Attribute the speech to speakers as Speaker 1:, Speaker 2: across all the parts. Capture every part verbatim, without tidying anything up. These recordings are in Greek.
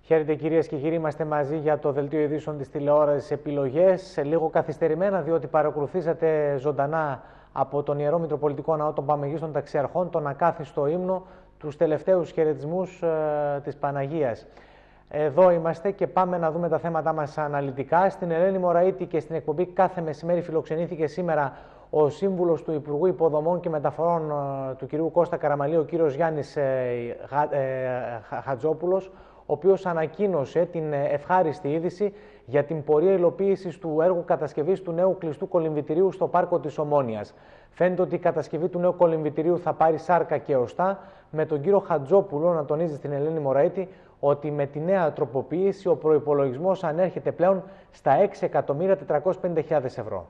Speaker 1: Χαίρετε κυρίες και κύριοι, είμαστε μαζί για το Δελτίο Ειδήσεων της τηλεόρασης Επιλογές. Λίγο καθυστερημένα, διότι παρακολουθήσατε ζωντανά από τον Ιερό Μητροπολιτικό Ναό των Παμεγίστων Ταξιαρχών τον ακάθιστο ύμνο, τους τελευταίους χαιρετισμούς ε, της Παναγίας. Εδώ είμαστε και πάμε να δούμε τα θέματα μας αναλυτικά. Στην Ελένη Μωραήτη και στην εκπομπή κάθε μεσημέρι φιλοξενήθηκε σήμερα ο σύμβουλος του Υπουργού Υποδομών και Μεταφορών ε, του κ. Κώστα Καραμαλή, ο κ. Γιάννης ε, ε, ε, Χατζόπουλος, ο οποίος ανακοίνωσε την ευχάριστη είδηση για την πορεία υλοποίησης του έργου κατασκευής του νέου κλειστού κολυμβητηρίου στο πάρκο της Ομόνοιας. Φαίνεται ότι η κατασκευή του νέου κολυμβητηρίου θα πάρει σάρκα και οστά, με τον κύριο Χατζόπουλο να τονίζει στην Ελένη Μωραήτη ότι με τη νέα τροποποίηση ο προϋπολογισμός ανέρχεται πλέον στα έξι εκατομμύρια τετρακόσιες πενήντα χιλιάδες ευρώ.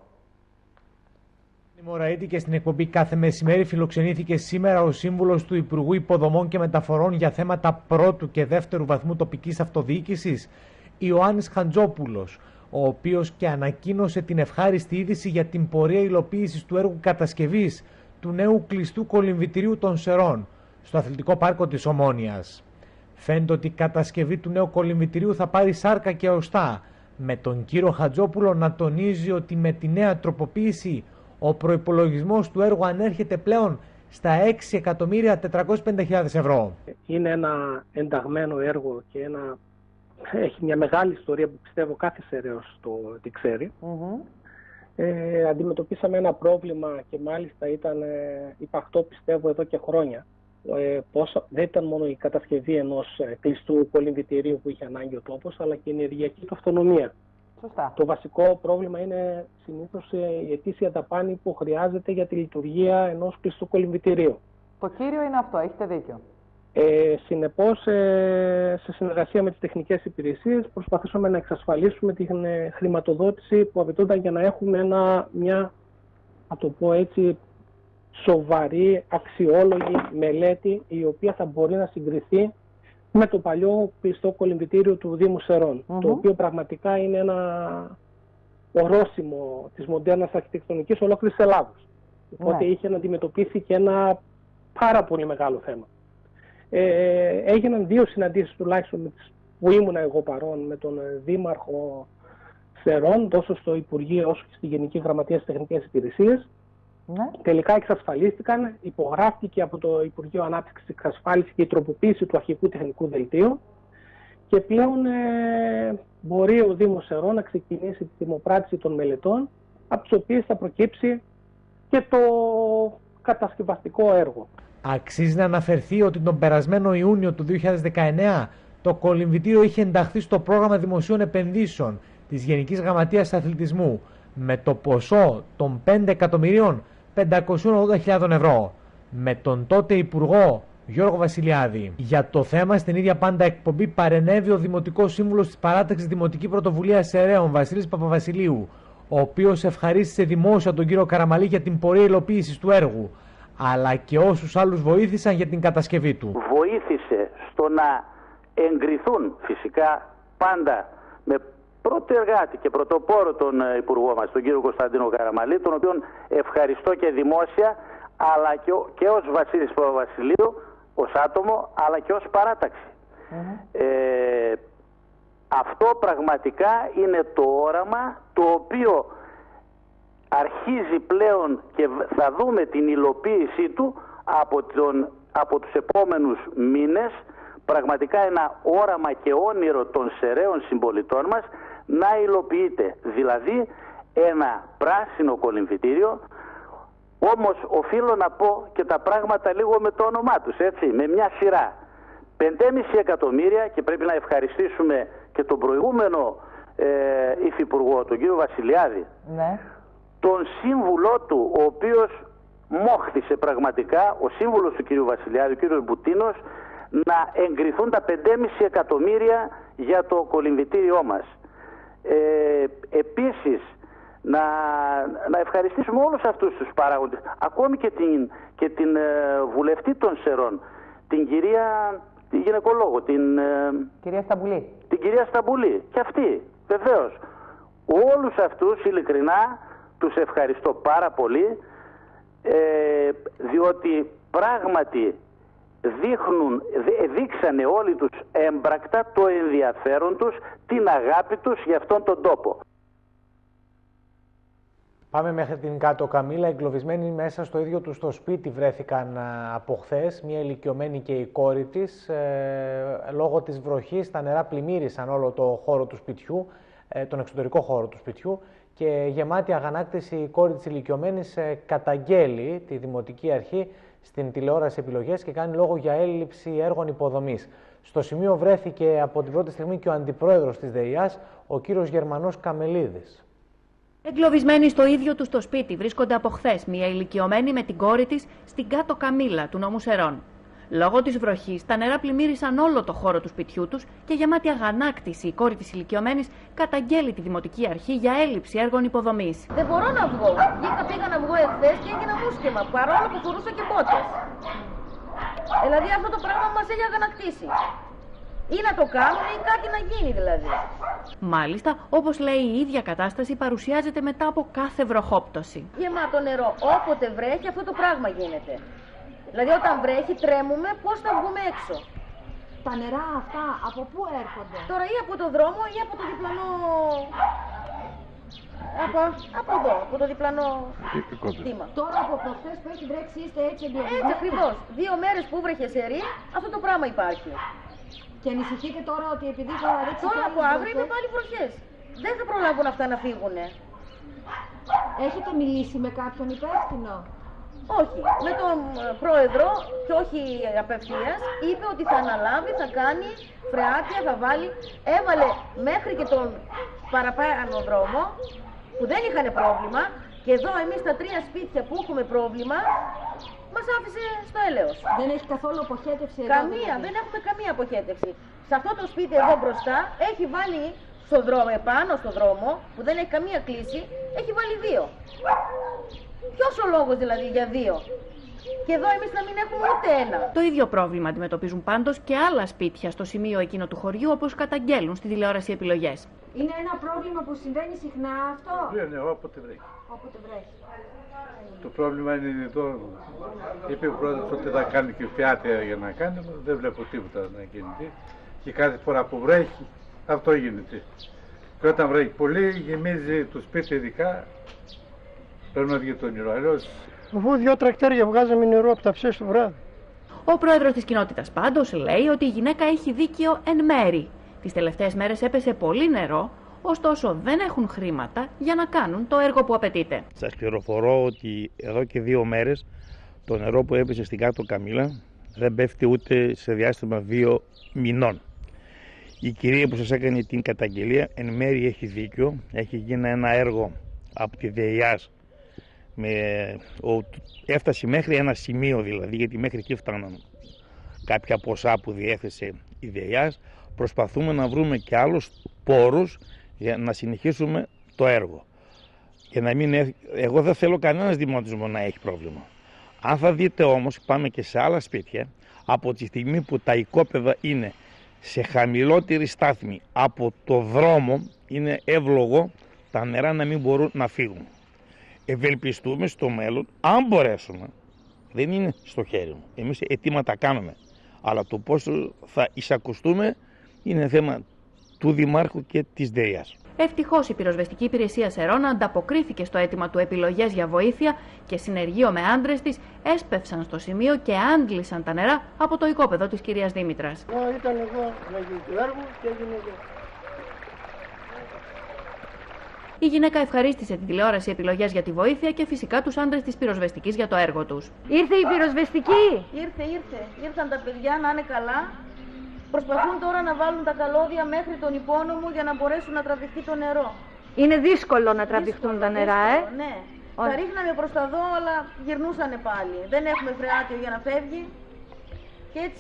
Speaker 1: Η Μωραήτη και στην εκπομπή κάθε μεσημέρι φιλοξενήθηκε σήμερα ο σύμβουλος του Υπουργού Υποδομών και Μεταφορών για θέματα πρώτου και δεύτερου βαθμού τοπικής αυτοδιοίκησης, Ιωάννης Χατζόπουλος, ο οποίος και ανακοίνωσε την ευχάριστη είδηση για την πορεία υλοποίησης του έργου κατασκευής του νέου κλειστού κολυμβητηρίου των Σερών στο αθλητικό πάρκο της Ομόνοιας. Φαίνεται ότι η κατασκευή του νέου κολυμβητηρίου θα πάρει σάρκα και οστά, με τον κύριο Χατζόπουλο να τονίζει ότι με τη νέα τροποποίηση ο προϋπολογισμός του έργου ανέρχεται πλέον στα έξι εκατομμύρια τετρακόσιες πενήντα χιλιάδες ευρώ.
Speaker 2: Είναι ένα ενταγμένο έργο και ένα... έχει μια μεγάλη ιστορία που πιστεύω κάθε Σεραίος το τη ξέρει. Mm-hmm. ε, αντιμετωπίσαμε ένα πρόβλημα και μάλιστα ήταν ε, υπαρκτό πιστεύω εδώ και χρόνια. Ε, πώς, δεν ήταν μόνο η κατασκευή ενός ε, κλειστού κολυμβητηρίου που είχε ανάγκη ο τόπος, αλλά και η ενεργειακή του αυτονομία.
Speaker 3: Σωστά.
Speaker 2: Το βασικό πρόβλημα είναι συνήθως η ετήσια δαπάνη που χρειάζεται για τη λειτουργία ενός κλειστού κολυμβητηρίου.
Speaker 3: Το κύριο είναι αυτό, έχετε δίκιο.
Speaker 2: Ε, συνεπώς, ε, σε συνεργασία με τις τεχνικές υπηρεσίες, προσπαθήσαμε να εξασφαλίσουμε την ε, χρηματοδότηση που απαιτούνταν για να έχουμε ένα, μια, να το πω έτσι, σοβαρή, αξιόλογη μελέτη, η οποία θα μπορεί να συγκριθεί με το παλιό κλειστό κολυμβητήριο του Δήμου Σερών, mm-hmm. το οποίο πραγματικά είναι ένα ορόσημο της μοντέρνας αρχιτεκτονικής ολόκληρης Ελλάδος. Οπότε yeah. είχε να αντιμετωπίσει και ένα πάρα πολύ μεγάλο θέμα. Ε, έγιναν δύο συναντήσεις τουλάχιστον που ήμουνα εγώ παρόν με τον Δήμαρχο Σερών, τόσο στο Υπουργείο όσο και στη Γενική Γραμματεία στις Τεχνικές Υπηρεσίες. Ναι. Τελικά εξασφαλίστηκαν, υπογράφηκε από το Υπουργείο Ανάπτυξης εξασφάλιση και η τροποποίηση του αρχικού τεχνικού δελτίου και πλέον ε, μπορεί ο Δήμος Σερών να ξεκινήσει τη δημοπράτηση των μελετών, από τις οποίες θα προκύψει και το κατασκευαστικό έργο.
Speaker 1: Αξίζει να αναφερθεί ότι τον περασμένο Ιούνιο του δύο χιλιάδες δεκαεννέα το κολυμβητήριο είχε ενταχθεί στο πρόγραμμα δημοσίων επενδύσεων της Γενικής Γραμματείας Αθλητισμού με το ποσό των πέντε εκατομμυρίων πεντακόσιες ογδόντα χιλιάδες ευρώ, με τον τότε Υπουργό Γιώργο Βασιλιάδη. Για το θέμα, στην ίδια πάντα εκπομπή παρενέβη ο Δημοτικός Σύμβουλος της Παράταξης Δημοτική Πρωτοβουλία Σεραίων, Βασίλης Παπαβασιλείου, ο οποίος ευχαρίστησε δημόσια τον κύριο Καραμαλή για την πορεία υλοποίησης του έργου, αλλά και όσους άλλους βοήθησαν για την κατασκευή του.
Speaker 4: Βοήθησε στο να εγκριθούν φυσικά πάντα με πρώτο εργάτη και πρωτοπόρο τον Υπουργό μας, τον κύριο Κωνσταντίνο Καραμαλή, τον οποίον ευχαριστώ και δημόσια, αλλά και, και ως Βασίλης Παπαβασιλείου, ως άτομο, αλλά και ως παράταξη. Mm-hmm. ε, αυτό πραγματικά είναι το όραμα το οποίο αρχίζει πλέον και θα δούμε την υλοποίησή του από, τον, από τους επόμενους μήνες. Πραγματικά ένα όραμα και όνειρο των Σεραίων συμπολιτών μας να υλοποιείται, δηλαδή ένα πράσινο κολυμβητήριο. Όμως οφείλω να πω και τα πράγματα λίγο με το όνομά τους, έτσι, με μια σειρά. πέντε κόμμα πέντε εκατομμύρια, και πρέπει να ευχαριστήσουμε και τον προηγούμενο ε, υφυπουργό, τον κύριο Βασιλιάδη, ναι. τον σύμβουλό του, ο οποίος μόχθησε πραγματικά, ο σύμβουλος του κύριου Βασιλιάδη, ο κύριος Μπουτίνος, να εγκριθούν τα πέντε κόμμα πέντε εκατομμύρια για το κολυμβητήριό μας. Ε, επίσης, να, να ευχαριστήσουμε όλους αυτούς τους παράγοντες, ακόμη και την, και την ε, βουλευτή των Σερών, την κυρία, τη γυναικολόγο, την, ε,
Speaker 3: κυρία Σταμπουλή.
Speaker 4: την κυρία Σταμπουλή, και αυτή, βεβαίως. Όλους αυτούς, ειλικρινά, τους ευχαριστώ πάρα πολύ, ε, διότι πράγματι δείχνουν, δείξανε όλοι τους έμπρακτα το ενδιαφέρον τους, την αγάπη τους για αυτόν τον τόπο.
Speaker 1: Πάμε μέχρι την Κάτω Καμήλα. Εγκλωβισμένοι μέσα στο ίδιο τους το σπίτι βρέθηκαν από χθες, μια ηλικιωμένη και η κόρη της. Ε, λόγω της βροχής τα νερά πλημμύρισαν όλο το χώρο του σπιτιού, ε, τον εξωτερικό χώρο του σπιτιού, και γεμάτη αγανάκτηση η κόρη της ηλικιωμένης ε, καταγγέλει τη Δημοτική Αρχή στην τηλεόραση Επιλογές και κάνει λόγο για έλλειψη έργων υποδομής. Στο σημείο βρέθηκε από την πρώτη στιγμή και ο αντιπρόεδρος της ΔΕΙΑΣ, ο κύριος Γερμανός Καμελίδης.
Speaker 5: Εγκλωβισμένοι στο ίδιο του το σπίτι βρίσκονται από χθες μια ηλικιωμένη με την κόρη της στην Κάτω Καμήλα του νόμου Σερών. Λόγω της βροχής, τα νερά πλημμύρισαν όλο το χώρο του σπιτιού τους και γεμάτη αγανάκτηση η κόρη της ηλικιωμένης καταγγέλει τη Δημοτική Αρχή για έλλειψη έργων υποδομής.
Speaker 6: Δεν μπορώ να βγω. Βγήκα, πήγα να βγω εχθές και έγινα μουσκεμα, παρόλο που φορούσα και μπότες. Δηλαδή αυτό το πράγμα μας έχει αγανακτήσει. Ή να το κάνουν ή κάτι να γίνει δηλαδή.
Speaker 5: Μάλιστα, όπως λέει η ίδια κατάσταση, παρουσιάζεται μετά από κάθε βροχόπτωση.
Speaker 6: Γεμάτο νερό. Όποτε βρέχει αυτό το πράγμα γίνεται. Δηλαδή όταν βρέχει τρέμουμε πώς θα βγούμε έξω.
Speaker 7: Τα νερά αυτά από πού έρχονται?
Speaker 6: Τώρα ή από το δρόμο ή από το διπλανό... Από, από εδώ, από το διπλανό στήμα.
Speaker 7: Τώρα από προχθές που έχει βρέξει είστε έτσι εγκλωβισμένοι?
Speaker 6: Έτσι ακριβώς. Δύο μέρες που βρέχε σερί, αυτό το πράγμα υπάρχει.
Speaker 7: Και ανησυχείτε τώρα ότι επειδή θα ρίξει...
Speaker 6: Τώρα από αύριο είναι πάλι βροχές. Δεν θα προλάβουν αυτά να φύγουνε.
Speaker 7: Έχετε μιλήσει με κάποιον υπεύθυνο?
Speaker 6: Όχι. Με τον πρόεδρο, και όχι απευθείας, είπε ότι θα αναλάβει, θα κάνει φρεάτια, θα βάλει. Έβαλε μέχρι και τον παραπάνω δρόμο, που δεν είχαν πρόβλημα. Και εδώ εμείς τα τρία σπίτια που έχουμε πρόβλημα, μας άφησε στο έλεος.
Speaker 7: Δεν έχει καθόλου αποχέτευση εδώ?
Speaker 6: Καμία, δηλαδή. Δεν έχουμε καμία αποχέτευση. Σε αυτό το σπίτι εδώ μπροστά έχει βάλει στο δρόμο, επάνω στο δρόμο, που δεν έχει καμία κλίση, έχει βάλει δύο. Ποιος ο λόγος δηλαδή για δύο? Και εδώ εμείς να μην έχουμε ούτε ένα.
Speaker 5: Το ίδιο πρόβλημα αντιμετωπίζουν πάντως και άλλα σπίτια στο σημείο εκείνο του χωριού, όπως καταγγέλουν στη τηλεόραση Επιλογές.
Speaker 7: Είναι ένα πρόβλημα που συμβαίνει συχνά αυτό?
Speaker 8: Ναι, ναι, όποτε βρέχει.
Speaker 7: Όποτε βρέχει.
Speaker 8: Το πρόβλημα είναι εδώ. Είπε ο πρόεδρος ότι θα κάνει και φιάτια για να κάνει, δεν βλέπω τίποτα να γίνεται. Και κάθε φορά που βρέχει, αυτό γίνεται. Και όταν βρέχει πολύ, γεμίζει το σπίτι ειδικά, πρέπει να βγει το νερό. Αλλιώς...
Speaker 9: Αφού δύο τρακτέρια βγάζαμε νερό από τα ψές το βράδυ.
Speaker 5: Ο πρόεδρος της κοινότητας πάντως λέει ότι η γυναίκα έχει δίκαιο εν μέρη. Τις τελευταίες μέρες έπεσε πολύ νερό, ωστόσο δεν έχουν χρήματα για να κάνουν το έργο που απαιτείται.
Speaker 10: Σας πληροφορώ ότι εδώ και δύο μέρες το νερό που έπεσε στην Κάτω Καμήλα δεν πέφτει ούτε σε διάστημα δύο μηνών. Η κυρία που σας έκανε την καταγγελία εν μέρη έχει δίκιο. Έχει γίνει ένα έργο από τη ΔΕΙΑΣ. Με, ο, έφτασε μέχρι ένα σημείο δηλαδή, γιατί μέχρι εκεί φτάναν κάποια ποσά που διέθεσε η ΔΕΙΑΣ. Προσπαθούμε να βρούμε και άλλους πόρους για να συνεχίσουμε το έργο. Και να μην, εγώ δεν θέλω κανένας δημοτισμό να έχει πρόβλημα. Αν θα δείτε όμως, πάμε και σε άλλα σπίτια, από τη στιγμή που τα οικόπεδα είναι σε χαμηλότερη στάθμη από το δρόμο, είναι εύλογο τα νερά να μην μπορούν να φύγουν. Ευελπιστούμε στο μέλλον, αν μπορέσουμε, δεν είναι στο χέρι μου, εμείς αιτήματα κάνουμε, αλλά το πώς θα εισακουστούμε είναι θέμα του Δημάρχου και της ΔΕΙΑΣ.
Speaker 5: Ευτυχώς η πυροσβεστική υπηρεσία Σερών ανταποκρίθηκε στο αίτημα του Επιλογές για βοήθεια και συνεργείο με άντρες της έσπευσαν στο σημείο και άντλησαν τα νερά από το οικόπεδο της κυρίας Δήμητρας.
Speaker 9: Εγώ ήταν εγώ να γίνει το έργο και έγινε εδώ.
Speaker 5: Η γυναίκα ευχαρίστησε την τηλεόραση Επιλογές για τη βοήθεια και φυσικά τους άντρες της πυροσβεστικής για το έργο τους.
Speaker 7: Ήρθε η πυροσβεστική!
Speaker 6: Ήρθε, ήρθε. Ήρθαν τα παιδιά να είναι καλά. Προσπαθούν τώρα να βάλουν τα καλώδια μέχρι τον υπόνομο για να μπορέσουν να τραβηχτεί το νερό.
Speaker 7: Είναι δύσκολο να τραβηχτούν τα νερά,
Speaker 6: δύσκολο,
Speaker 7: ε?
Speaker 6: Ναι. Τα ρίχναμε προς τα δω, αλλά γυρνούσανε πάλι. Δεν έχουμε φρεάτιο για να φεύγει. Και έτσι...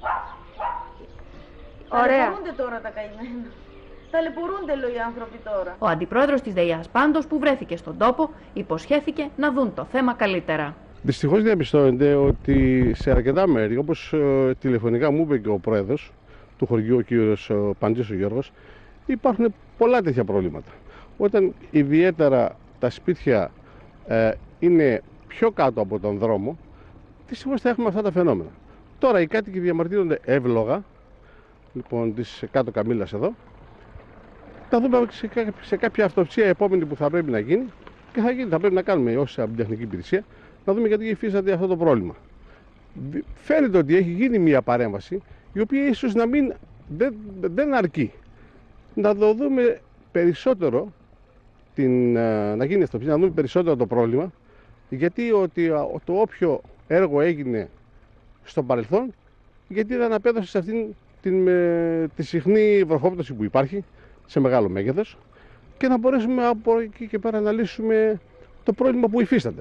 Speaker 7: Ωραία.
Speaker 6: Ταλαιπωρούνται τώρα τα καημένα. Ταλαιπωρούνται, λέει, οι άνθρωποι τώρα.
Speaker 5: Ο αντιπρόεδρος της ΔΕΙΑΣ πάντως, που βρέθηκε στον τόπο, υποσχέθηκε να δουν το θέμα καλύτερα.
Speaker 11: Δυστυχώς διαπιστώνεται ότι σε αρκετά μέρη, όπως ε, τηλεφωνικά μου είπε και ο πρόεδρος του χωριού, ο κύριος Παντζής ο Γιώργος, υπάρχουν πολλά τέτοια προβλήματα. Όταν ιδιαίτερα τα σπίτια ε, είναι πιο κάτω από τον δρόμο, δυστυχώς θα έχουμε αυτά τα φαινόμενα. Τώρα οι κάτοικοι διαμαρτύρονται εύλογα, λοιπόν, της κάτω Καμήλας εδώ. Θα δούμε σε, κά, σε κάποια αυτοψία επόμενη που θα πρέπει να γίνει και θα, γίνει, θα πρέπει να κάνουμε όσοι από την τεχνική υπηρεσία να δούμε γιατί υφίσταται αυτό το πρόβλημα. Φαίνεται ότι έχει γίνει μια παρέμβαση η οποία ίσως να μην δεν, δεν αρκεί. Να το δούμε περισσότερο, την, να γίνει αυτοψία, να δούμε περισσότερο το πρόβλημα, γιατί ότι το όποιο έργο έγινε στο παρελθόν, γιατί δεν απέδωσε σε αυτήν την, τη συχνή βροχόπτωση που υπάρχει σε μεγάλο μέγεθος και να μπορέσουμε από εκεί και πέρα να λύσουμε το πρόβλημα που υφίσταται.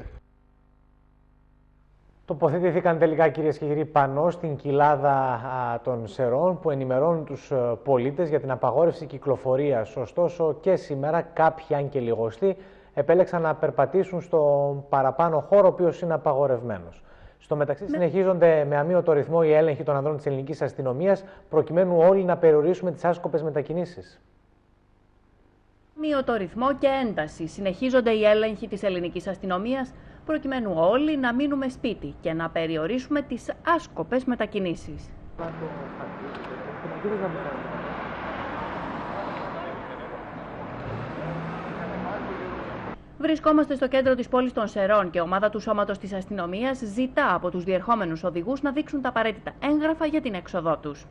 Speaker 1: Τοποθετήθηκαν τελικά, κυρίες και κύριοι, πανώ στην κοιλάδα α, των Σερών που ενημερώνουν τους α, πολίτες για την απαγόρευση κυκλοφορίας. Ωστόσο και σήμερα κάποιοι, αν και λιγοστοί, επέλεξαν να περπατήσουν στο παραπάνω χώρο, ο οποίος είναι απαγορευμένος. Στο μεταξύ, ναι, συνεχίζονται με αμύωτο ρυθμό οι έλεγχοι των ανδρών της ελληνικής αστυνομίας, προκειμένου όλοι να περιορίσουμε τις άσκοπες μετακινήσεις.
Speaker 5: Αμύωτο ρυθμό και ένταση συνεχίζονται οι έλεγχοι της ελληνικής αστυνομίας, προκειμένου όλοι να μείνουμε σπίτι και να περιορίσουμε τις άσκοπες μετακινήσεις. Βρισκόμαστε στο κέντρο της πόλης των Σερών και η ομάδα του Σώματος της Αστυνομίας ζητά από τους διερχόμενους οδηγούς να δείξουν τα απαραίτητα έγγραφα για την έξοδό τους.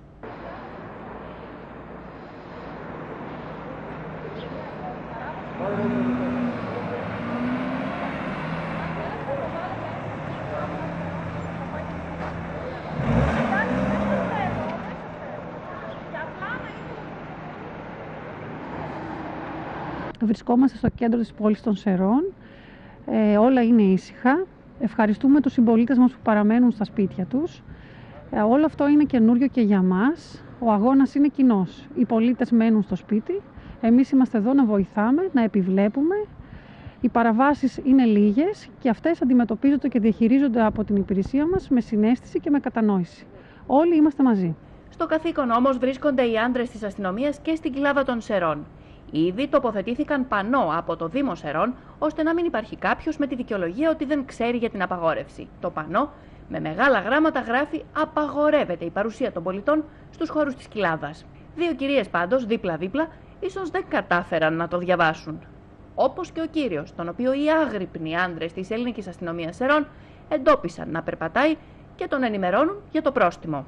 Speaker 12: Βρισκόμαστε στο κέντρο της πόλης των Σερών. Ε, όλα είναι ήσυχα. Ευχαριστούμε τους συμπολίτες μας που παραμένουν στα σπίτια τους. Ε, όλο αυτό είναι καινούριο και για μας. Ο αγώνας είναι κοινός. Οι πολίτες μένουν στο σπίτι. Εμείς είμαστε εδώ να βοηθάμε, να επιβλέπουμε. Οι παραβάσεις είναι λίγες και αυτές αντιμετωπίζονται και διαχειρίζονται από την υπηρεσία μας με συναίσθηση και με κατανόηση. Όλοι είμαστε μαζί.
Speaker 5: Στο καθήκον όμως βρίσκονται οι άντρες της αστυνομίας και στην κοιλάδα των Σερών. Ήδη τοποθετήθηκαν πανώ από το Δήμο Σερών, ώστε να μην υπάρχει κάποιος με τη δικαιολογία ότι δεν ξέρει για την απαγόρευση. Το πανώ με μεγάλα γράμματα γράφει «Απαγορεύεται η παρουσία των πολιτών στους χώρους της κοιλάδας». Δύο κυρίες πάντως δίπλα-δίπλα ίσως δεν κατάφεραν να το διαβάσουν. Όπως και ο κύριος, τον οποίο οι άγρυπνοι άντρες της ελληνικής αστυνομίας Σερών εντόπισαν να περπατάει και τον ενημερώνουν για το πρόστιμο.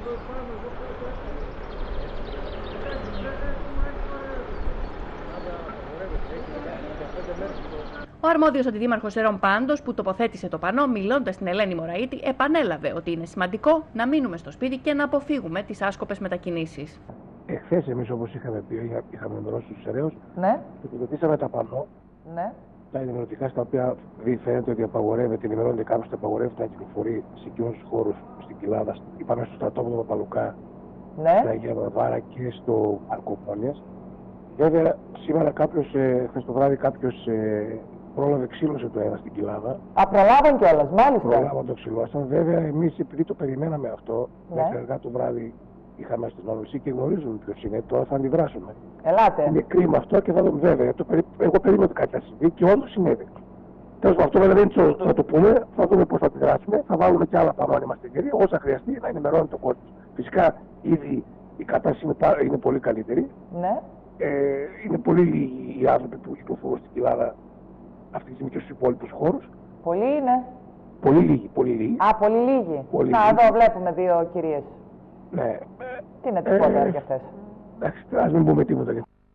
Speaker 5: Ο αρμόδιος αντιδήμαρχος Σερών πάντως, που τοποθέτησε το πανώ μιλώντας στην Ελένη Μωραήτη, επανέλαβε ότι είναι σημαντικό να μείνουμε στο σπίτι και να αποφύγουμε τις άσκοπες μετακινήσεις.
Speaker 13: Εχθές εμείς, όπως είχαμε πει, είχαμε ενημερώσει τους Σεραίους,
Speaker 3: ναι,
Speaker 13: και τοποθετήσαμε τα πανώ,
Speaker 3: ναι,
Speaker 13: τα ενημερωτικά, στα οποία φαίνεται ότι απαγορεύεται, ενημερώνεται κάποιος ότι απαγορεύεται να κυκλοφορεί σε εκείνους τους χώρους στην κοιλάδα, είπαμε στο στρατόπεδο Παπαλουκά,
Speaker 3: ναι,
Speaker 13: στην Αγία Βαρβάρα και στο Αρκοπόνιας. Βέβαια, σήμερα κάποιος, ε, χθες το βράδυ, κάποιος ε, πρόλαβε, ξύλωσε το ένα στην κοιλάδα.
Speaker 3: Α, προλάβαν κιόλας, μάλιστα.
Speaker 13: Προλάβαν, το ξυλώσαν. Βέβαια, εμείς επειδή το περιμέναμε αυτό,
Speaker 3: ναι,
Speaker 13: μέχρι αργά το βράδυ είχαμε αστυνόμευση και γνωρίζουμε ποιος είναι, τώρα θα αντιδράσουμε.
Speaker 3: Ελάτε.
Speaker 13: Είναι κρίμα αυτό και θα δούμε, βέβαια. Το περι... Εγώ περίμενα ότι κάτι θα συμβεί και όντως συνέβη. Τέλος πάντων, αυτό βέβαια δεν είναι σωστό να το πούμε, θα δούμε πώς θα αντιδράσουμε. Θα βάλουμε και άλλα πάνω αν είμαστε καιροί, όσα χρειαστεί να ενημερώνει το κόσμο. Φυσικά, ήδη η κατάσταση είναι, πα... είναι πολύ καλύτερη.
Speaker 3: Ναι.
Speaker 13: Ε, είναι πολύ λίγοι οι άνθρωποι που κυκλοφορούν στην κοιλάδα αυτή τη στιγμή και στους υπόλοιπους χώρους.
Speaker 3: Πολλοί είναι.
Speaker 13: Πολύ λίγοι, πολύ λίγοι.
Speaker 3: Α, πολύ λίγοι.
Speaker 13: Πολύ
Speaker 3: Να,
Speaker 13: λίγοι.
Speaker 3: εδώ βλέπουμε δύο κυρίες.
Speaker 13: Ναι.
Speaker 3: Τι είναι τίποτα
Speaker 13: ε,
Speaker 3: και αυτές.
Speaker 13: Εντάξει, ας μην πούμε τίποτα.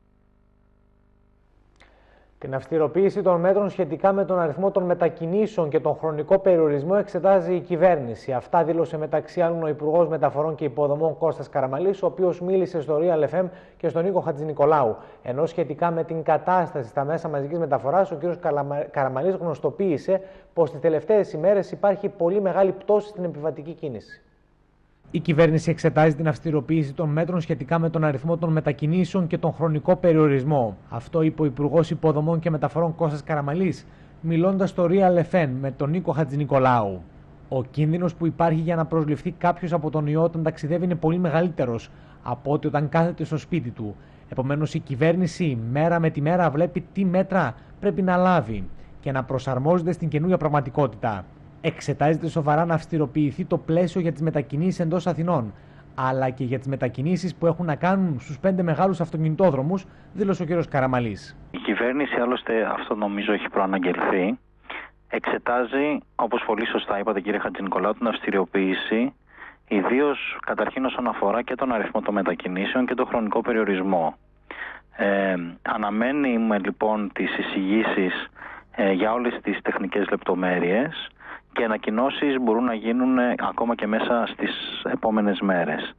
Speaker 1: Την αυστηροποίηση των μέτρων σχετικά με τον αριθμό των μετακινήσεων και τον χρονικό περιορισμό εξετάζει η κυβέρνηση. Αυτά δήλωσε μεταξύ άλλων ο Υπουργός Μεταφορών και Υποδομών Κώστας Καραμαλής, ο οποίος μίλησε στο Real εφ εμ και στον Νίκο Χατζηνικολάου. Ενώ σχετικά με την κατάσταση στα μέσα μαζικής μεταφοράς, ο κ. Καραμαλής γνωστοποίησε πως τις τελευταίες ημέρες υπάρχει πολύ μεγάλη πτώση στην επιβατική κίνηση. Η κυβέρνηση εξετάζει την αυστηροποίηση των μέτρων σχετικά με τον αριθμό των μετακινήσεων και τον χρονικό περιορισμό. Αυτό είπε ο Υπουργός Υποδομών και Μεταφορών Κώστας Καραμαλής, μιλώντας στο Real εφ εμ με τον Νίκο Χατζηνικολάου. Ο κίνδυνος που υπάρχει για να προσληφθεί κάποιος από τον ιό όταν ταξιδεύει είναι πολύ μεγαλύτερος από ότι όταν κάθεται στο σπίτι του. Επομένως, η κυβέρνηση μέρα με τη μέρα βλέπει τι μέτρα πρέπει να λάβει και να προσαρμόζεται στην καινούργια πραγματικότητα. Εξετάζεται σοβαρά να αυστηροποιηθεί το πλαίσιο για τις μετακινήσεις εντός Αθηνών, αλλά και για τις μετακινήσεις που έχουν να κάνουν στους πέντε μεγάλους αυτοκινητόδρομους, δήλωσε ο κ. Καραμαλής.
Speaker 14: Η κυβέρνηση, άλλωστε, αυτό νομίζω έχει προαναγγελθεί, εξετάζει, όπως πολύ σωστά είπατε κύριε Χατζηνικολάου, την αυστηριοποίηση, ιδίως καταρχήν όσον αφορά και τον αριθμό των μετακινήσεων και τον χρονικό περιορισμό. Ε, αναμένουμε λοιπόν τις εισηγήσεις ε, για όλες τις τεχνικές λεπτομέρειες και ανακοινώσεις μπορούν να γίνουν ε, ακόμα και μέσα στις επόμενες μέρες.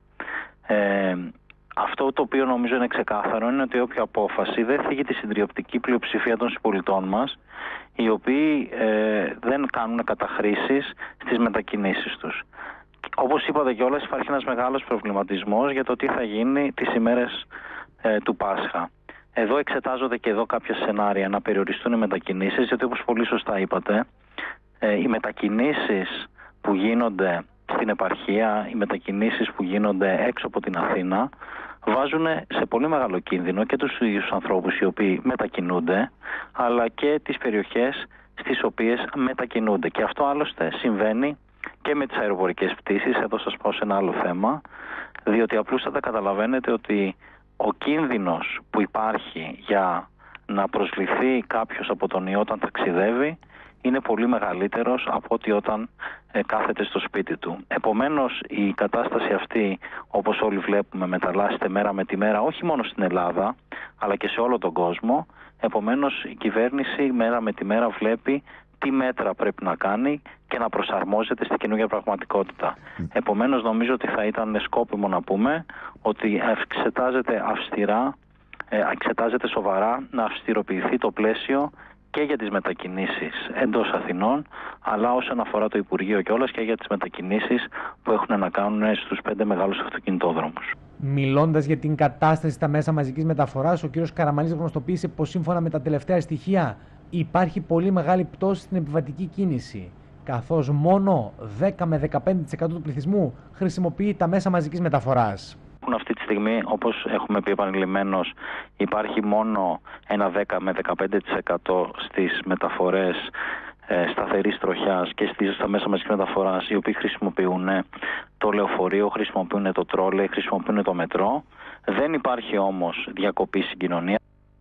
Speaker 14: Ε, αυτό το οποίο νομίζω είναι ξεκάθαρο είναι ότι όποια απόφαση δεν θίγει τη συντριοπτική πλειοψηφία των συμπολιτών μας, οι οποίοι ε, δεν κάνουν καταχρήσεις στις μετακινήσεις τους. Όπως είπατε κιόλας, υπάρχει ένας μεγάλος προβληματισμός για το τι θα γίνει τις ημέρες ε, του Πάσχα. Εδώ εξετάζονται και εδώ κάποια σενάρια να περιοριστούν οι μετακινήσεις, γιατί όπως πολύ σωστά είπατε, ε, οι μετακινήσεις που γίνονται στην επαρχία, οι μετακινήσεις που γίνονται έξω από την Αθήνα, βάζουν σε πολύ μεγάλο κίνδυνο και τους ίδιους ανθρώπους οι οποίοι μετακινούνται, αλλά και τις περιοχές στις οποίες μετακινούνται. Και αυτό άλλωστε συμβαίνει και με τις αεροπορικές πτήσεις. Εδώ σας πάω σε ένα άλλο θέμα, διότι απλούστατα καταλαβαίνετε ότι ο κίνδυνος που υπάρχει για να προσληφθεί κάποιος από τον ιό όταν ταξιδεύει είναι πολύ μεγαλύτερος από ότι όταν ε, κάθεται στο σπίτι του. Επομένως, η κατάσταση αυτή, όπως όλοι βλέπουμε, μεταλλάσσεται μέρα με τη μέρα, όχι μόνο στην Ελλάδα, αλλά και σε όλο τον κόσμο. Επομένως, η κυβέρνηση μέρα με τη μέρα βλέπει τι μέτρα πρέπει να κάνει και να προσαρμόζεται στην καινούργια πραγματικότητα. Επομένως, νομίζω ότι θα ήταν σκόπιμο να πούμε ότι εξετάζεται αυστηρά, ε, εξετάζεται σοβαρά να αυστηροποιηθεί το πλαίσιο και για τις μετακινήσεις εντός Αθηνών, αλλά όσον αφορά το Υπουργείο κιόλας και για τις μετακινήσεις που έχουν να κάνουν στους πέντε μεγάλους αυτοκινητόδρομους.
Speaker 1: Μιλώντας για την κατάσταση στα μέσα μαζικής μεταφοράς, ο κ. Καραμαλής γνωστοποίησε πως σύμφωνα με τα τελευταία στοιχεία υπάρχει πολύ μεγάλη πτώση στην επιβατική κίνηση, καθώς μόνο δέκα με δεκαπέντε τοις εκατό του πληθυσμού χρησιμοποιεί τα μέσα μαζικής μεταφοράς.
Speaker 14: Αυτή τη στιγμή, όπως έχουμε πει επανειλημμένως, υπάρχει μόνο ένα δέκα με δεκαπέντε τοις εκατό στις μεταφορές ε, σταθερής τροχιάς και στις, στα μέσα μαζικής μεταφοράς, οι οποίοι χρησιμοποιούν το λεωφορείο, χρησιμοποιούν το τρόλεϊ, χρησιμοποιούν το μετρό. Δεν υπάρχει όμως διακοπή συγκοινωνία.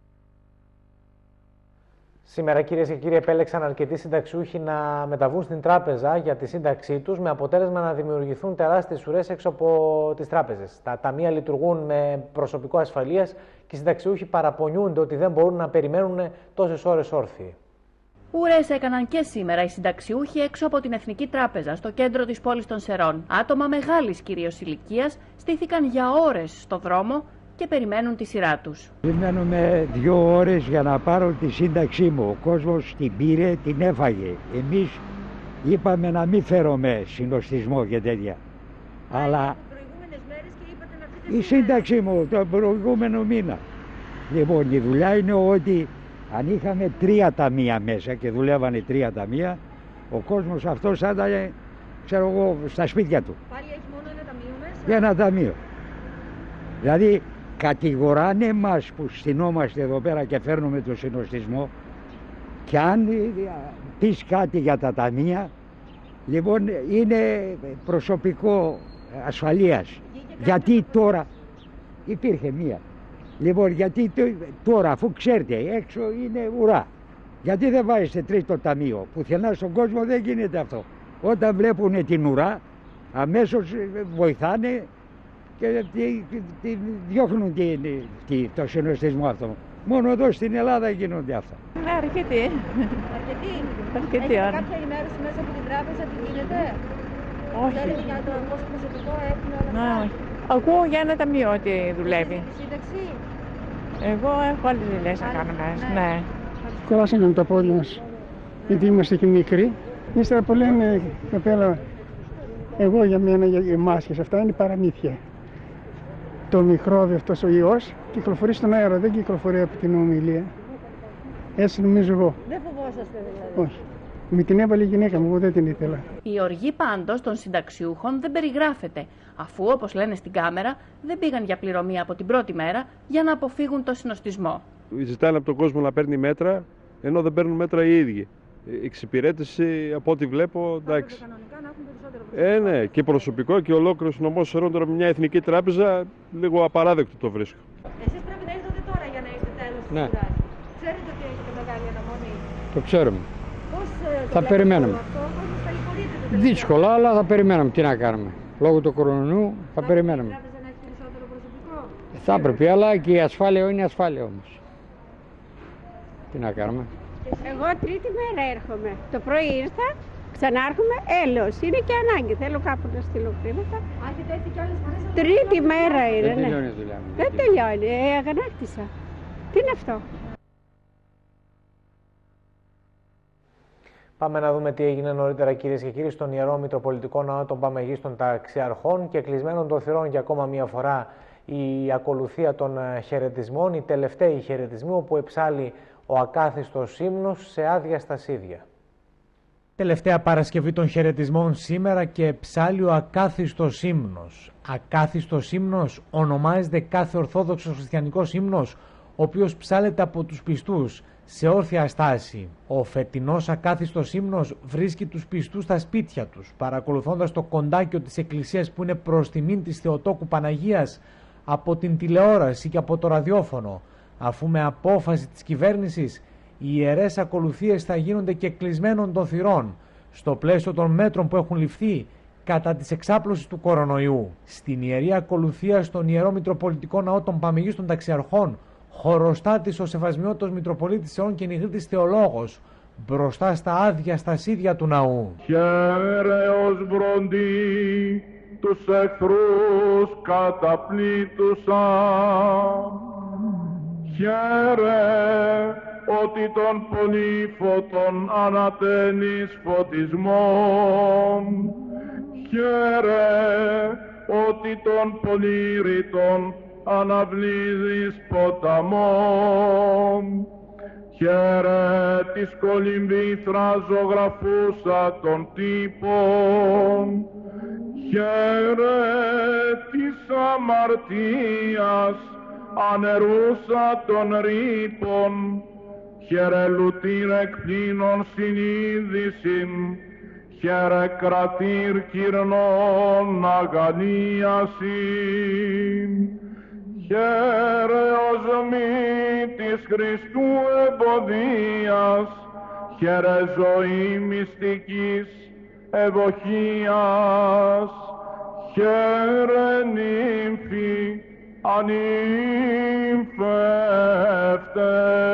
Speaker 1: Σήμερα, κυρίες και κύριοι, επέλεξαν αρκετοί συνταξιούχοι να μεταβούν στην τράπεζα για τη σύνταξή τους, με αποτέλεσμα να δημιουργηθούν τεράστιες ουρές έξω από τις τράπεζες. Τα ταμεία λειτουργούν με προσωπικό ασφαλείας και οι συνταξιούχοι παραπονιούνται ότι δεν μπορούν να περιμένουν τόσες ώρες όρθιοι.
Speaker 5: Ουρές έκαναν και σήμερα οι συνταξιούχοι έξω από την Εθνική Τράπεζα, στο κέντρο της πόλης των Σερών. Άτομα μεγάλης κυρίως ηλικίας στήθηκαν για ώρες στο δρόμο και περιμένουν τη σειρά τους.
Speaker 15: Περιμένουμε δύο ώρες για να πάρω τη σύνταξή μου. Ο κόσμος την πήρε, την έφαγε. Εμείς είπαμε να μην φέρουμε συνοστισμό και τέτοια. Α, αλλά η σύνταξή μου τον προηγούμενο μήνα. Λοιπόν, η δουλειά είναι ότι αν είχαμε τρία ταμεία μέσα και δουλεύανε τρία ταμεία, ο κόσμος αυτός θα ήταν, ξέρω εγώ, στα σπίτια του.
Speaker 6: Πάλι έχει μόνο ένα ταμείο μέσα.
Speaker 15: Ένα ταμείο. Δηλαδή, κατηγοράνε μας που στυνόμαστε εδώ πέρα και φέρνουμε το συνοστισμό, και αν πεις κάτι για τα ταμεία, λοιπόν είναι προσωπικό ασφαλείας. Γιατί τώρα υπήρχε μία. Λοιπόν, γιατί τώρα, αφού ξέρετε, έξω είναι ουρά, γιατί δεν βάζετε τρίτο ταμείο? Πουθενά στον κόσμο δεν γίνεται αυτό. Όταν βλέπουν την ουρά, αμέσως βοηθάνε και τη, τη, διώχνουν τη, τη, το συνοστισμό αυτό. Μόνο εδώ στην Ελλάδα γίνονται αυτά.
Speaker 3: Ναι, αρκετή.
Speaker 6: Αρκετή.
Speaker 3: Αρκετή.
Speaker 6: Έχετε κάποια ενημέρωση μέσα από την τράπεζα τι γίνεται?
Speaker 3: Όχι.
Speaker 6: Θέλετε για το πόσο προσωπικό έχουν όλα αυτά?
Speaker 3: Ναι, ακούω για ένα ταμείο ότι δουλεύει.
Speaker 6: Σύνταξη.
Speaker 3: Εγώ έχω άλλες δουλειές να κάνω μέσα. Ναι.
Speaker 9: Κουράσαμε τα πόδια μας, γιατί είμαστε και μικροί. Ύστερα που λέμε, καπέλα, εγώ για μένα, για οι μάσκες, αυτά είναι παραμύθια. Το μικρόβιο αυτός ο ιός κυκλοφορεί στον αέρα, δεν κυκλοφορεί από την ομιλία. Έτσι νομίζω εγώ.
Speaker 6: Δεν φοβόσαστε δηλαδή?
Speaker 9: Όχι. Με την έβαλε η γυναίκα μου, εγώ δεν την ήθελα.
Speaker 5: Η οργή πάντως των συνταξιούχων δεν περιγράφεται, αφού όπως λένε στην κάμερα δεν πήγαν για πληρωμή από την πρώτη μέρα για να αποφύγουν το συνοστισμό.
Speaker 16: Ζητάνε από τον κόσμο να παίρνει μέτρα, ενώ δεν παίρνουν μέτρα οι ίδιοι. εξυπηρέτηση από ό,τι βλέπω, εντάξει. Ε, ναι, και προσωπικό και ολόκληρος νομός Σερών τώρα με μια εθνική τράπεζα, λίγο απαράδεκτο το βρίσκω.
Speaker 7: Εσείς πρέπει να ήρθατε τώρα για να είστε τέλος της
Speaker 17: Ναι.
Speaker 7: σειράς. Ξέρετε ότι έχετε μεγάλη αναμονή.
Speaker 17: Το ξέρουμε.
Speaker 7: Πώς ε, το
Speaker 17: Θα
Speaker 7: βλέπετε
Speaker 17: περιμένουμε.
Speaker 7: όλο αυτό, πώς μας ταλαιπωρείτε το τελευταίο?
Speaker 17: Δύσκολα, αλλά θα περιμένουμε. Τι να κάνουμε. Λόγω του κορονοϊού θα περιμένουμε.
Speaker 7: Η τράπεζα να έχει περισσότερο προσωπικό.
Speaker 17: Θα έπρεπε, αλλά και η ασφάλεια είναι ασφάλεια όμως. Τι να κάνουμε.
Speaker 18: Εγώ τρίτη μέρα έρχομαι. Το πρωί ήρθα, ξανάρχομαι, έλεος. Είναι και ανάγκη. Θέλω κάπου να στείλω χρήματα.
Speaker 7: Έχετε έρθει κι άλλες φορές?
Speaker 18: Τρίτη μέρα είναι,
Speaker 17: Δεν
Speaker 18: ναι.
Speaker 17: τελειώνει η δουλειά μου.
Speaker 18: Δεν τελειώνει. Ε, αγανάκτησα. Τι είναι αυτό?
Speaker 1: Πάμε να δούμε τι έγινε νωρίτερα, κυρίες και κύριοι, στον Ιερό Μητροπολιτικό Ναό των Παμεγίστων Ταξιαρχών και κλεισμένων των θυρών για ακόμα μία φορά η ακολουθία των χαιρετισμών, οι τελευταίοι χαιρετισμοί, όπου εψάλλει ο ακάθιστος ύμνος σε άδεια στασίδια. Τελευταία Παρασκευή των χαιρετισμών σήμερα και ψάλλει ο ακάθιστος ύμνος. Ακάθιστος ύμνος ονομάζεται κάθε Ορθόδοξος Χριστιανικός ύμνος, ο οποίος ψάλλεται από τους πιστούς σε όρθια στάση. Ο φετινός ακάθιστος ύμνος βρίσκει τους πιστούς στα σπίτια τους, παρακολουθώντας το κοντάκιο της εκκλησίας που είναι προς τιμήν της Θεοτόκου Παναγίας από την τηλεόραση και από το ραδιόφωνο, αφού με απόφαση της κυβέρνησης οι ιερές ακολουθίες θα γίνονται και κλεισμένων των θυρών, στο πλαίσιο των μέτρων που έχουν ληφθεί κατά της εξάπλωσης του κορονοϊού. Στην ιερή ακολουθία στον Ιερό Μητροπολιτικό Ναό των Παμεγίστων Ταξιαρχών, χωροστάτης ο Σεβασμιότατος Μητροπολίτης Σερών και Νιγρίτης Θεολόγος, μπροστά στα άδεια στασίδια του ναού.
Speaker 19: Χαίρεος βροντί τους εχθρούς καταπλήττουσαν. Χαίρε ότι τον πολύφωτον ανατένεις φωτισμόν. Χαίρε ότι τον πολύρητον αναβλύζεις ποταμόν. Χαίρε της κολυμβήθρας ζωγραφούσα των τύπων. Χαίρε της αμαρτίας ανερούσα των ρήπων. Χαίρε λουτήρ εκπλήνων συνείδησιν. Χαίρε κρατήρ κυρνών αγαλίασιν. Χαίρε οσμή της Χριστού εμποδίας. Χαίρε ζωή μυστικής ευωχίας. Χαίρε νύμφη ανύμφευτε.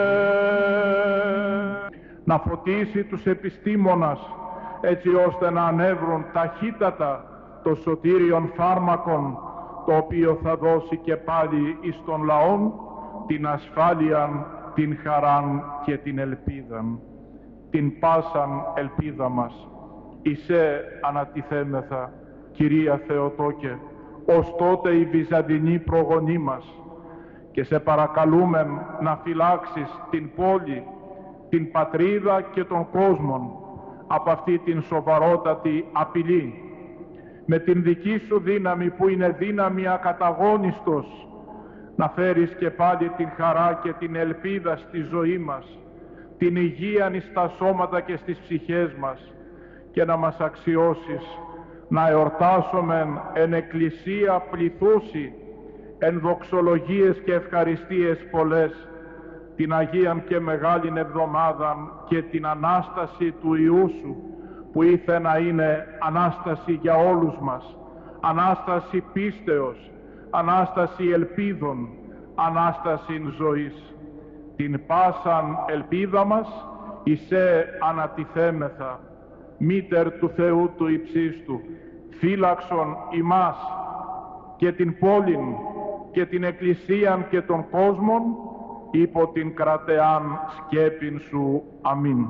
Speaker 19: Να φωτίσει τους επιστήμονας, έτσι ώστε να ανέβρουν ταχύτατα το σωτήριον φάρμακον, το οποίο θα δώσει και πάλι εις των λαών την ασφάλεια, την χαράν και την ελπίδαν. Την πάσαν ελπίδα μας. Εισέ ανατιθέμεθα, Κυρία Θεοτόκε, ως τότε η Βυζαντινή προγονή μας, και σε παρακαλούμε να φυλάξεις την πόλη, την πατρίδα και τον κόσμο από αυτή την σοβαρότατη απειλή. Με την δική σου δύναμη που είναι δύναμη ακαταγόνιστος, να φέρεις και πάλι την χαρά και την ελπίδα στη ζωή μας, την υγεία στα σώματα και στις ψυχές μας, και να μας αξιώσεις να εορτάσουμε εν εκκλησία πληθούση, εν δοξολογίες και ευχαριστίες πολλές, την Αγίαν και Μεγάλην Εβδομάδαν και την Ανάσταση του Υιού σου, που ήθε να είναι Ανάσταση για όλους μας, Ανάσταση πίστεως, Ανάσταση ελπίδων, Ανάσταση ζωής. Την πάσαν ελπίδα μας εισέ ανατιθέμεθα, Μήτερ του Θεού του υψίστου, φύλαξον ημάς και την πόλην και την Εκκλησίαν και τον κόσμον υπό την κρατεάν σκέπην σου. Αμήν.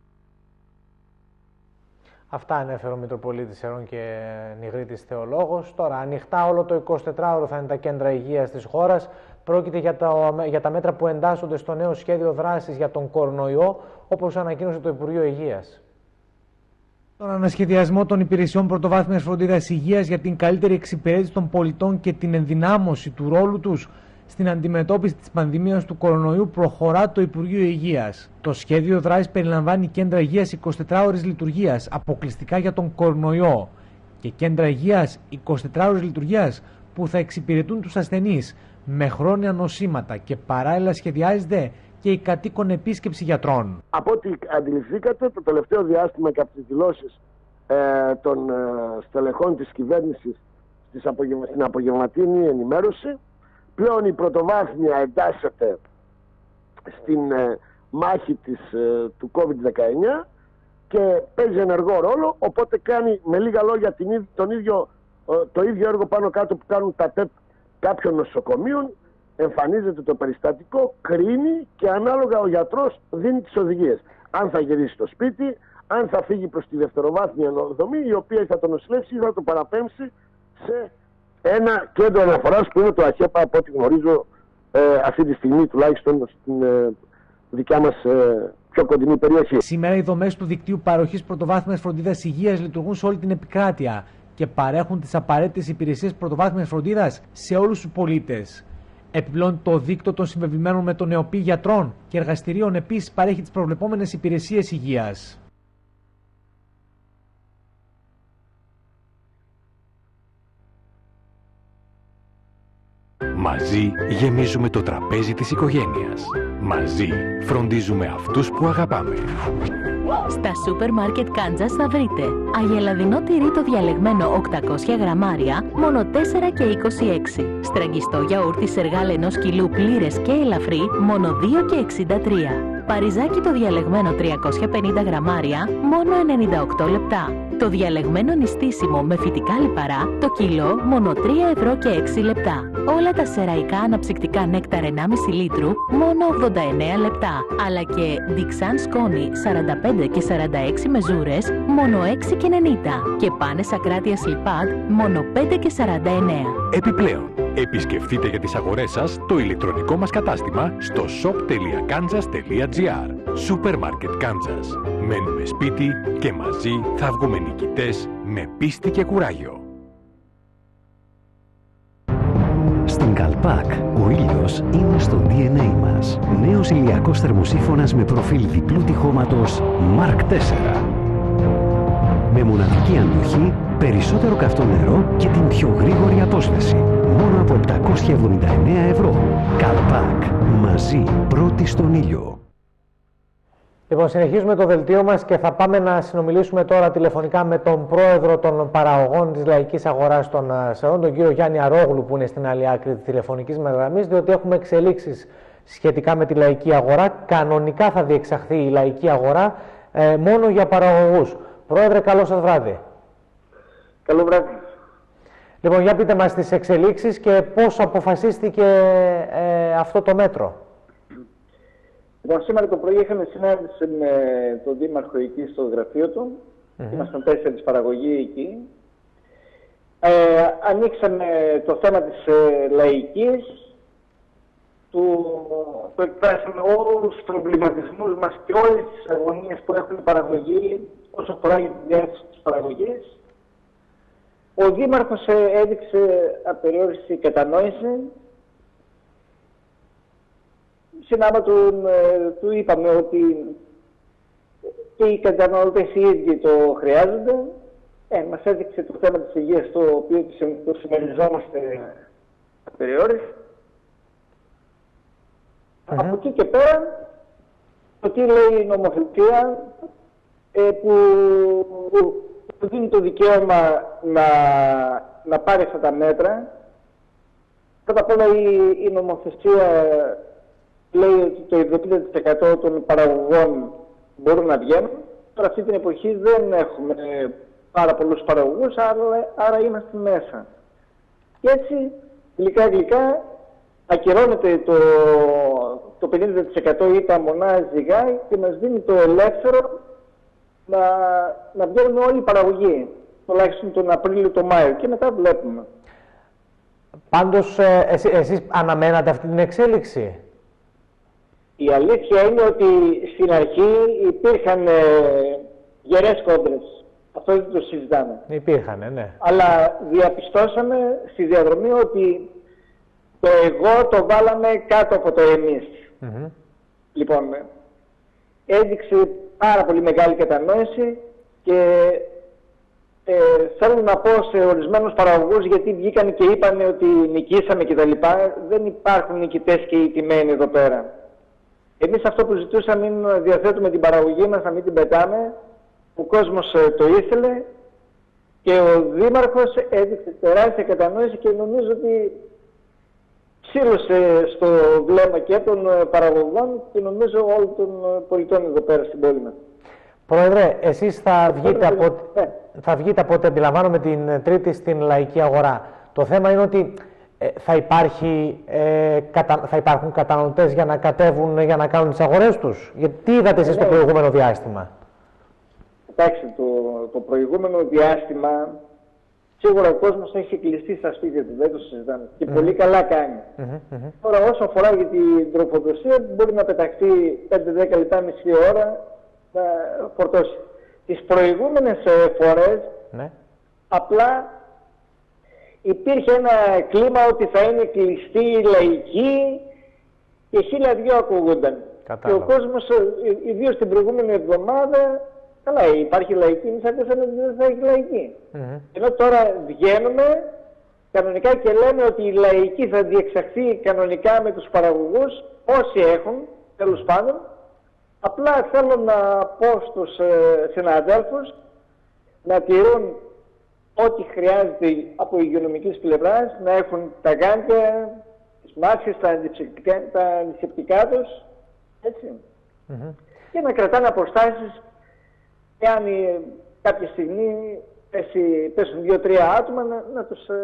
Speaker 1: Αυτά ανέφερε ο Μητροπολίτης Σερών και Νιγρίτης Θεολόγος. Τώρα, ανοιχτά όλο το εικοσιτετράωρο θα είναι τα κέντρα υγείας της χώρας. Πρόκειται για τα, για τα μέτρα που εντάσσονται στο νέο σχέδιο δράσης για τον κορονοϊό, όπως ανακοίνωσε το Υπουργείο Υγείας. Τον ανασχεδιασμό των υπηρεσιών πρωτοβάθμιας φροντίδας υγείας για την καλύτερη εξυπηρέτηση των πολιτών και την ενδυνάμωση του ρόλου τους Στην αντιμετώπιση της πανδημίας του κορονοϊού προχωρά το Υπουργείο Υγείας. Το σχέδιο δράσης περιλαμβάνει κέντρα υγείας εικοσιτετράωρης λειτουργίας αποκλειστικά για τον κορονοϊό και κέντρα υγείας εικοσιτετράωρης λειτουργίας που θα εξυπηρετούν τους ασθενείς με χρόνια νοσήματα και παράλληλα σχεδιάζεται και η κατοίκον επίσκεψη γιατρών.
Speaker 13: Από ό,τι αντιληφθήκατε, το τελευταίο διάστημα και από τις δηλώσεις ε, των ε, στελεχών της κυβέρνησης στην απογευματινή ενημέρωση, πλέον η πρωτοβάθμια εντάσσεται στην ε, μάχη της, ε, του κόβιντ δεκαεννιά και παίζει ενεργό ρόλο, οπότε κάνει με λίγα λόγια την, τον ίδιο, ε, το ίδιο έργο πάνω κάτω που κάνουν τα ΤΕΠ κάποιων νοσοκομείων. Εμφανίζεται το περιστατικό, κρίνει και ανάλογα ο γιατρός δίνει τις οδηγίες. Αν θα γυρίσει στο σπίτι, αν θα φύγει προς τη δευτεροβάθμια δομή, η οποία θα τον νοσηλεύσει ή θα τον παραπέμψει σε ένα κέντρο αναφοράς που είναι το ΑΧΕΠΑ, από ό,τι γνωρίζω ε, αυτή τη στιγμή, τουλάχιστον στην ε, δικιά μας ε, πιο κοντινή περιοχή.
Speaker 1: Σήμερα οι δομές του δικτύου παροχής πρωτοβάθμιας φροντίδας υγείας λειτουργούν σε όλη την επικράτεια και παρέχουν τις απαραίτητες υπηρεσίες πρωτοβάθμιας φροντίδας σε όλους τους πολίτες. Επιπλέον, το δίκτυο των συμβεβλημένων με τον νεοπή γιατρών και εργαστηρίων επίσης παρέχει τις προβλεπόμενες υπηρεσίες υγείας.
Speaker 20: Μαζί γεμίζουμε το τραπέζι της οικογένειας. Μαζί φροντίζουμε αυτούς που αγαπάμε.
Speaker 21: Στα σούπερ μάρκετ Κάντζας θα βρείτε αγελαδινό τυρί το διαλεγμένο οκτακόσια γραμμάρια, μόνο τέσσερα και είκοσι έξι. Στραγγιστό γιαούρτι σεργάλ ενός κιλού πλήρες και ελαφρύ, μόνο δύο και εξήντα τρία. Παριζάκι το διαλεγμένο τριακόσια πενήντα γραμμάρια, μόνο ενενήντα οκτώ λεπτά. Το διαλεγμένο νηστίσιμο με φυτικά λιπαρά, το κιλό, μόνο τρία ευρώ και έξι λεπτά. Όλα τα σεραϊκά αναψυκτικά νέκταρ ενάμιση λίτρου, μόνο ογδόντα εννέα λεπτά. Αλλά και διξάν σκόνη σαράντα πέντε και σαράντα έξι μεζούρες, μόνο έξι και ενενήντα. Και πάνες ακράτειας λιπάτ, μόνο πέντε και σαράντα εννέα.
Speaker 20: Επιπλέον, επισκεφτείτε για τις αγορές σας το ηλεκτρονικό μας κατάστημα στο shop τελεία kanzas τελεία gr. Σούπερ μάρκετ Κάντζας. Μένουμε σπίτι και μαζί θα βγούμε νικητές με πίστη και κουράγιο.
Speaker 22: Στην Καλπάκ, ο ήλιος είναι στο ντι εν έι μας. Νέος ηλιακός θερμοσύφωνας με προφίλ διπλού τυχώματος Μαρκ τέσσερα. Με μοναδική αντοχή, περισσότερο καυτό νερό και την πιο γρήγορη απόσβεση. Μόνο από επτακόσια εβδομήντα εννέα ευρώ. Καλπάκ. Μαζί πρώτοι στον ήλιο.
Speaker 1: Λοιπόν, συνεχίζουμε το δελτίο μας και θα πάμε να συνομιλήσουμε τώρα τηλεφωνικά με τον πρόεδρο των παραγωγών της Λαϊκής Αγοράς των Σερών, τον κύριο Γιάννη Αρόγλου, που είναι στην άλλη άκρη της τηλεφωνικής μας γραμμής, διότι έχουμε εξελίξεις σχετικά με τη Λαϊκή Αγορά. Κανονικά θα διεξαχθεί η Λαϊκή Αγορά ε, μόνο για παραγωγούς. Πρόεδρε, καλό σας βράδυ.
Speaker 23: Καλό βράδυ.
Speaker 1: Λοιπόν, για πείτε μας τις εξελίξεις και πώς αποφασίστηκε ε, αυτό το μέτρο.
Speaker 23: Λοιπόν, σήμερα το πρωί είχαμε συνάντηση με τον Δήμαρχο εκεί στο γραφείο του. Mm-hmm. Ήμασταν τέσσερις παραγωγοί εκεί. Ε, ανοίξαμε το θέμα της ε, λαϊκής. Του, το εκφράσαμε όλους τους προβληματισμούς μας και όλες τις αγωνίες που έχουν οι παραγωγοί όσο αφορά για τη διάθεση της παραγωγής. Ο Δήμαρχος ε, έδειξε απεριόριστη κατανόηση. Συνάμα του, ε, του είπαμε ότι και οι καταναλωτές οι ίδιοι το χρειάζονται. Ε, μας έδειξε το θέμα της υγείας, το οποίο το συμμεριζόμαστε απεριόριστα. Mm-hmm. Από εκεί και πέρα, το τι λέει η νομοθεσία ε, που, που, που δίνει το δικαίωμα να, να πάρει αυτά τα μέτρα. Πρώτα απ' όλα η, η νομοθεσία λέει ότι το εβδομήντα τοις εκατό των παραγωγών μπορούν να βγαίνουν. Τώρα αυτή την εποχή δεν έχουμε πάρα πολλούς παραγωγούς, άρα, άρα είμαστε μέσα. Και έτσι, γλυκά γλυκά, ακυρώνεται το, το πενήντα τοις εκατό ή τα μονά ζυγά και μας δίνει το ελεύθερο να, να βγαίνουν όλοι οι παραγωγοί, τουλάχιστον τον Απρίλιο, τον Μάιο, και μετά βλέπουμε.
Speaker 1: Πάντως, ε, εσεί, εσείς αναμένατε αυτή την εξέλιξη?
Speaker 23: Η αλήθεια είναι ότι στην αρχή υπήρχαν ε, γερές κόντρες. Αυτό δεν το συζητάμε.
Speaker 1: Υπήρχαν, ναι.
Speaker 23: Αλλά διαπιστώσαμε στη διαδρομή ότι το εγώ το βάλαμε κάτω από το εμείς.
Speaker 1: Mm-hmm.
Speaker 23: Λοιπόν, έδειξε πάρα πολύ μεγάλη κατανόηση και ε, θέλω να πω σε ορισμένους παραγωγούς, γιατί βγήκαν και είπαν ότι νικήσαμε κτλ. Δεν υπάρχουν νικητές και ηττημένοι εδώ πέρα. Εμείς αυτό που ζητούσαμε είναι να διαθέτουμε την παραγωγή μας, να μην την πετάμε. Ο κόσμος ε, το ήθελε και ο Δήμαρχος έδειξε τεράστια κατανόηση και νομίζω ότι ψήλωσε στο βλέμμα και των παραγωγών και νομίζω όλων των πολιτών εδώ πέρα στην πόλη μας.
Speaker 1: Πρόεδρε, εσείς θα βγείτε, από... θα βγείτε από ό,τι αντιλαμβάνομαι την Τρίτη στην Λαϊκή Αγορά. Το θέμα είναι ότι ε, θα, υπάρχει, ε, κατα... θα υπάρχουν καταναλωτές για να κατέβουν, για να κάνουν τις αγορές τους. Γιατί τι είδατε εσείς ναι. το προηγούμενο διάστημα?
Speaker 23: Εντάξει, το, το προηγούμενο διάστημα σίγουρα ο κόσμος έχει κλειστεί στα σπίτια του, δεν το συζητάμε. Και mm. πολύ καλά κάνει.
Speaker 1: Mm-hmm, mm-hmm.
Speaker 23: Τώρα, όσο αφορά για την τροφοδοσία, μπορεί να πεταχτεί πέντε δέκα λεπτά, μισή ώρα να φορτώσει. Τις προηγούμενες φορές,
Speaker 1: ναι.
Speaker 23: απλά υπήρχε ένα κλίμα ότι θα είναι κλειστή, λαϊκή και χίλια δυο ακούγονταν.
Speaker 1: Κατάλαβα.
Speaker 23: Και ο κόσμος, ιδίως την προηγούμενη εβδομάδα, καλά, υπάρχει λαϊκή, εμείς ακούσαμε ότι δεν θα έχει λαϊκή.
Speaker 1: Mm-hmm.
Speaker 23: Ενώ τώρα βγαίνουμε κανονικά και λέμε ότι η λαϊκή θα διεξαχθεί κανονικά με τους παραγωγούς, όσοι έχουν, τέλος πάντων. Απλά θέλω να πω στους ε, συναδέλφους να τηρούν ό,τι χρειάζεται από υγειονομικής πλευράς, να έχουν τα γάντια, τις μάσκες, τα αντισηπτικά, τα αντισηπτικά τους, έτσι.
Speaker 1: Mm-hmm.
Speaker 23: Και να κρατάνε αποστάσεις. Εάν κάποια στιγμή πέσουν δύο-τρία άτομα, να, να, τους, ε,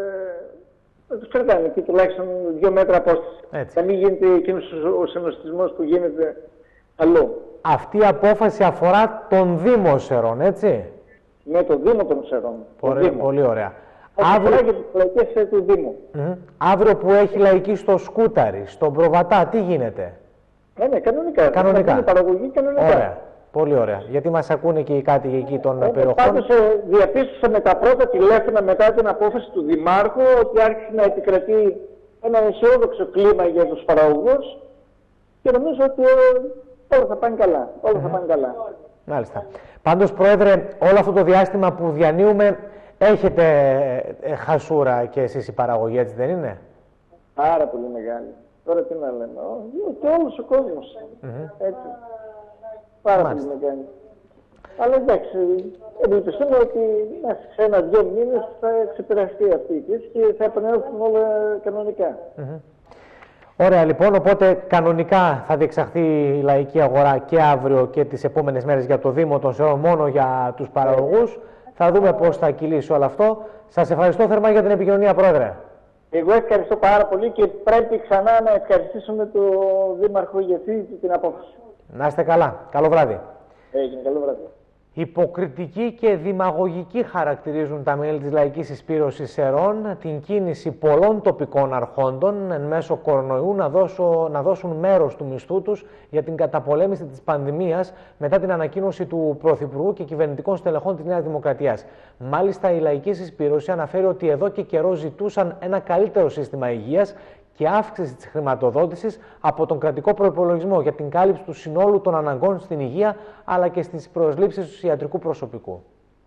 Speaker 23: να τους κρατάνε εκεί τουλάχιστον δύο μέτρα απόσταση.
Speaker 1: Έτσι.
Speaker 23: Να μην γίνεται εκείνος ο συνοστισμός που γίνεται αλλού.
Speaker 1: Αυτή η απόφαση αφορά τον Δήμο Σερών, έτσι?
Speaker 23: Ναι, τον Δήμο των Σερών.
Speaker 1: Πολύ, πολύ ωραία.
Speaker 23: Αύριο και τις λαϊκές του Δήμου.
Speaker 1: Mm. Αύριο που έχει λαϊκή στο Σκούταρι, στον Προβατά, τι γίνεται?
Speaker 23: Ναι, ναι, κανονικά.
Speaker 1: Κανονικά.
Speaker 23: Είναι παραγωγή κανονικά.
Speaker 1: Ωραία. Πολύ ωραία. Γιατί μας ακούνε και οι κάτοικοι εκεί των
Speaker 23: ε,
Speaker 1: περιοχών.
Speaker 23: Πάντως ε, διαπίστωσα με τα πρώτα τηλέφωνα μετά την απόφαση του Δημάρχου ότι άρχισε να επικρατεί ένα αισιόδοξο κλίμα για τους παραγωγούς και νομίζω ότι ε, όλα θα πάνε καλά. Όλα mm-hmm. θα πάνε καλά.
Speaker 1: Μάλιστα. Πάντως, Πρόεδρε, όλο αυτό το διάστημα που διανύουμε έχετε ε, χασούρα και εσείς η παραγωγή, έτσι δεν είναι?
Speaker 23: Πάρα πολύ μεγάλη. Τώρα τι να λέμε. Και όλος ο κόσμος.
Speaker 1: Mm-hmm.
Speaker 23: Έτσι. Πάρα Μάλιστα. πολύ μεγάλη. Αλλά εντάξει, ευελπιστούμε ότι σε ένα-δυο μήνες θα ξεπεραστεί αυτή η κρίση και θα επανέλθουν όλα κανονικά.
Speaker 1: Mm-hmm. Ωραία λοιπόν, οπότε κανονικά θα διεξαχθεί η Λαϊκή Αγορά και αύριο και τις επόμενες μέρες για το Δήμο των Σερών, μόνο για τους παραγωγούς. Θα δούμε πώς θα κυλήσει όλο αυτό. Σας ευχαριστώ θερμά για την επικοινωνία, Πρόεδρε.
Speaker 23: Εγώ ευχαριστώ πάρα πολύ και πρέπει ξανά να ευχαριστήσουμε τον Δήμαρχο για αυτή την απόφαση.
Speaker 1: Να είστε καλά. Καλό βράδυ.
Speaker 23: Έγινε, καλό βράδυ.
Speaker 1: Υποκριτική και δημαγωγική χαρακτηρίζουν τα μέλη της Λαϊκής Συσπήρωσης Σερών την κίνηση πολλών τοπικών αρχόντων εν μέσω κορονοϊού να, δώσω, να δώσουν μέρος του μισθού τους για την καταπολέμηση της πανδημίας μετά την ανακοίνωση του Πρωθυπουργού και κυβερνητικών στελεχών της Νέας Δημοκρατίας. Μάλιστα, η Λαϊκή Συσπήρωση αναφέρει ότι εδώ και καιρό ζητούσαν ένα καλύτερο σύστημα υγείας και αύξηση της χρηματοδότησης από τον κρατικό προϋπολογισμό για την κάλυψη του συνόλου των αναγκών στην υγεία αλλά και στις προσλήψεις του ιατρικού προσωπικού.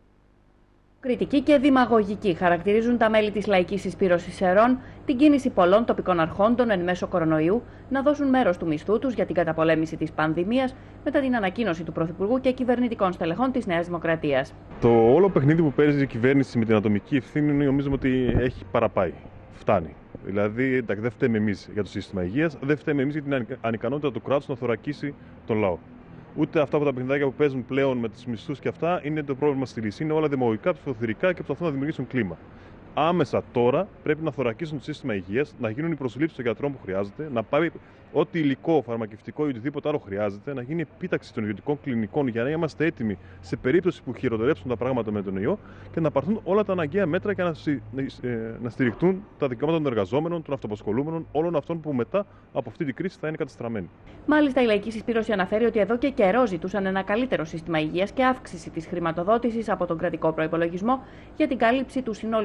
Speaker 5: Κριτική και δημαγωγική χαρακτηρίζουν τα μέλη της Λαϊκής Συσπήρωσης Σερών την κίνηση πολλών τοπικών αρχόντων εν μέσω κορονοϊού να δώσουν μέρος του μισθού τους για την καταπολέμηση της πανδημίας μετά την ανακοίνωση του Πρωθυπουργού και κυβερνητικών στελεχών της Νέας Δημοκρατίας.
Speaker 16: Το όλο παιχνίδι που παίζει η κυβέρνηση με την ατομική ευθύνη νομίζουμε ότι έχει παραπάει. Φτάνει. Δηλαδή, εντάξει, δεν φταίμε εμείς για το σύστημα υγείας, δεν φταίμε εμείς για την ανικανότητα του κράτους να θωρακίσει τον λαό. Ούτε αυτά από τα παιχνιδάκια που παίζουν πλέον με τους μισθούς και αυτά είναι το πρόβλημα στη λύση. Είναι όλα δημαγωγικά, ψηφοθυρικά και προσπαθούν να δημιουργήσουν κλίμα. Άμεσα τώρα πρέπει να θωρακίσουν το σύστημα υγείας, να γίνουν οι προσλήψεις των γιατρών που χρειάζεται, να πάει ό,τι υλικό, φαρμακευτικό ή οτιδήποτε άλλο χρειάζεται, να γίνει επίταξη των ιδιωτικών κλινικών για να είμαστε έτοιμοι σε περίπτωση που χειροτερέψουν τα πράγματα με τον ιό και να πάρθουν όλα τα αναγκαία μέτρα για να, να στηριχτούν τα δικαιώματα των εργαζόμενων, των αυτοαπασχολούμενων, όλων αυτών που μετά από αυτή την κρίση θα είναι καταστραμμένοι.
Speaker 5: Μάλιστα, η Λαϊκή Συσπήρωση αναφέρει ότι εδώ και καιρό ζητούσαν ένα καλύτερο σύστημα υγείας και αύξηση της χρηματοδότησης από τον κρατικό προϋπολογισμό για την κάλυψη του συνόλου των αναγκών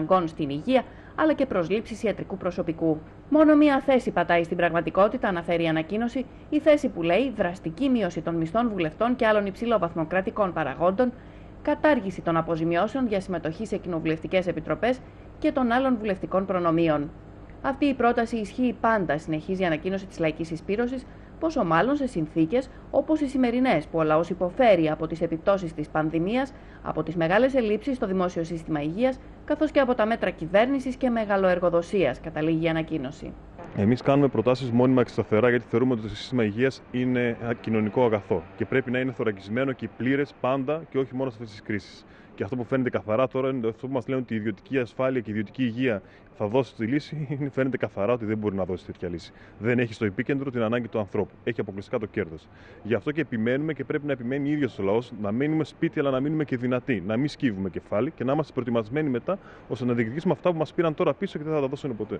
Speaker 5: αναγκών στην υγεία, αλλά και προσλήψεις ιατρικού προσωπικού. Μόνο μία θέση πατάει στην πραγματικότητα, αναφέρει η ανακοίνωση, η θέση που λέει δραστική μείωση των μισθών βουλευτών και άλλων υψηλόβαθμων κρατικών παραγόντων, κατάργηση των αποζημιώσεων για συμμετοχή σε κοινοβουλευτικές επιτροπές και των άλλων βουλευτικών προνομίων. Αυτή η πρόταση ισχύει πάντα, συνεχίζει η ανακοίνωση της Λαϊκής Συσπήρωσης, πόσο μάλλον σε συνθήκες όπως οι σημερινές, που ο λαός υποφέρει από τις επιπτώσεις της πανδημίας, από τις μεγάλες ελλείψεις στο δημόσιο σύστημα υγείας, καθώς και από τα μέτρα κυβέρνησης και μεγαλοεργοδοσίας, καταλήγει η ανακοίνωση.
Speaker 16: Εμείς κάνουμε προτάσεις μόνιμα και σταθερά, γιατί θεωρούμε ότι το σύστημα υγείας είναι κοινωνικό αγαθό και πρέπει να είναι θωρακισμένο και πλήρες πάντα και όχι μόνο σε αυτές τις κρίσεις. Και αυτό που φαίνεται καθαρά τώρα είναι αυτό που μας λένε ότι η ιδιωτική ασφάλεια και η ιδιωτική υγεία θα δώσει τη λύση. Φαίνεται καθαρά ότι δεν μπορεί να δώσει τέτοια λύση. Δεν έχει στο επίκεντρο την ανάγκη του ανθρώπου. Έχει αποκλειστικά το κέρδος. Γι' αυτό και επιμένουμε και πρέπει να επιμένει ίδιος ο λαός να μείνουμε σπίτι, αλλά να μείνουμε και δυνατοί. Να μην σκύβουμε κεφάλι και να είμαστε προετοιμασμένοι μετά ώστε να διεκδικήσουμε αυτά που μας πήραν τώρα πίσω και δεν θα τα δώσουν ποτέ.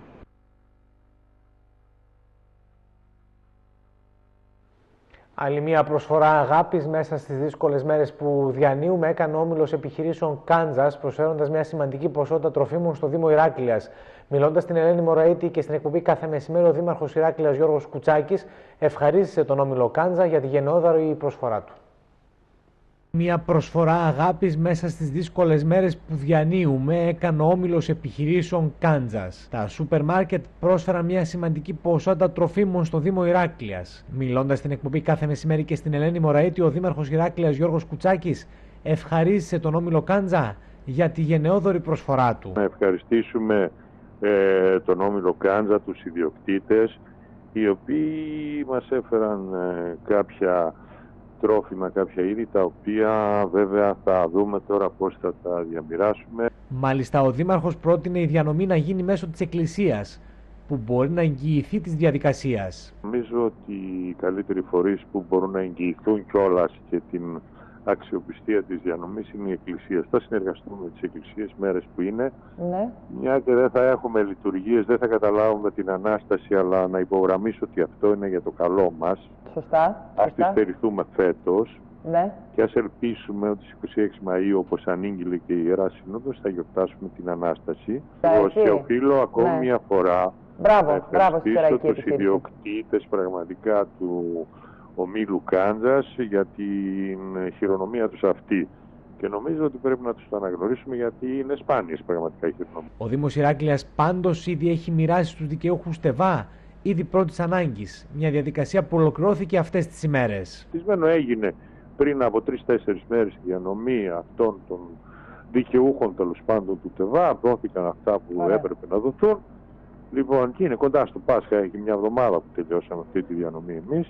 Speaker 1: Άλλη μια προσφορά αγάπης μέσα στις δύσκολες μέρες που διανύουμε έκανε ο Όμιλος Επιχειρήσεων Κάνζας, προσφέροντας μια σημαντική ποσότητα τροφίμων στο Δήμο Ηράκλειας. Μιλώντας στην Ελένη Μωραήτη και στην εκπομπή Κάθε Μεσημέρι, ο Δήμαρχος Ηράκλειας Γιώργος Κουτσάκης ευχαρίστησε τον Όμιλο Κάνζα για τη γενναιόδωρη προσφορά του. Μια προσφορά αγάπης μέσα στις δύσκολες μέρες που διανύουμε έκανε ο Όμιλος Επιχειρήσεων Κάνζας. Τα σούπερ μάρκετ πρόσφεραν μια σημαντική ποσότητα τροφίμων στο Δήμο Ηράκλειας. Μιλώντας στην εκπομπή Κάθε Μεσημέρι και στην Ελένη Μωραήτη, ο Δήμαρχος Ηράκλειας Γιώργος Κουτσάκης ευχαρίστησε τον Όμιλο Κάνζα για τη γενναιόδωρη προσφορά του.
Speaker 2: Να ευχαριστήσουμε ε, τον Όμιλο Κάνζα, τους ιδιοκτήτες, οι οποίοι μας έφεραν ε, κάποια τρόφιμα, κάποια είδη, τα οποία βέβαια θα δούμε τώρα πώς θα τα διαμοιράσουμε.
Speaker 1: Μάλιστα, ο Δήμαρχος πρότεινε η διανομή να γίνει μέσω της Εκκλησίας, που μπορεί να εγγυηθεί της διαδικασίας.
Speaker 2: Νομίζω ότι οι καλύτεροι φορείς που μπορούν να εγγυηθούν κιόλας και την αξιοπιστία της διανομής είναι η Εκκλησία. Θα συνεργαστούμε με τις Εκκλησίες μέρες που είναι.
Speaker 6: Ναι.
Speaker 2: Μια και δεν θα έχουμε λειτουργίες, δεν θα καταλάβουμε την Ανάσταση, αλλά να υπογραμμίσω ότι αυτό είναι για το καλό μας.
Speaker 6: Σωστά.
Speaker 2: Ας τη στερηθούμε φέτος.
Speaker 6: Ναι.
Speaker 2: Και ας ελπίσουμε ότι στις είκοσι έξι Μαΐου, όπως ανήγγειλε και η Ιερά Σύνοδος, θα γιορτάσουμε την Ανάσταση. Και οφείλω ακόμη ναι. μια φορά
Speaker 6: μπράβο,
Speaker 2: να ευχαριστήσω τους ιδιοκτήτες πραγματικά του Ομίλου Κάνζας για την χειρονομία τους αυτή. Και νομίζω ότι πρέπει να τους το αναγνωρίσουμε, γιατί είναι σπάνιες πραγματικά οι χειρονομίες.
Speaker 1: Ο Δήμος Ηράκλειας πάντως ήδη έχει μοιράσει στους δικαιούχους ΤΕΒΑ ήδη πρώτης ανάγκης. Μια διαδικασία που ολοκληρώθηκε αυτές τις ημέρες.
Speaker 2: Τισμένο έγινε πριν από τρεις-τέσσερις μέρες η διανομή αυτών των δικαιούχων τέλος πάντων του ΤΕΒΑ. Δόθηκαν αυτά που Ωραία. έπρεπε να δοθούν. Λοιπόν, και είναι κοντά στο Πάσχα, έχει μια εβδομάδα που τελειώσαμε αυτή τη διανομή εμείς.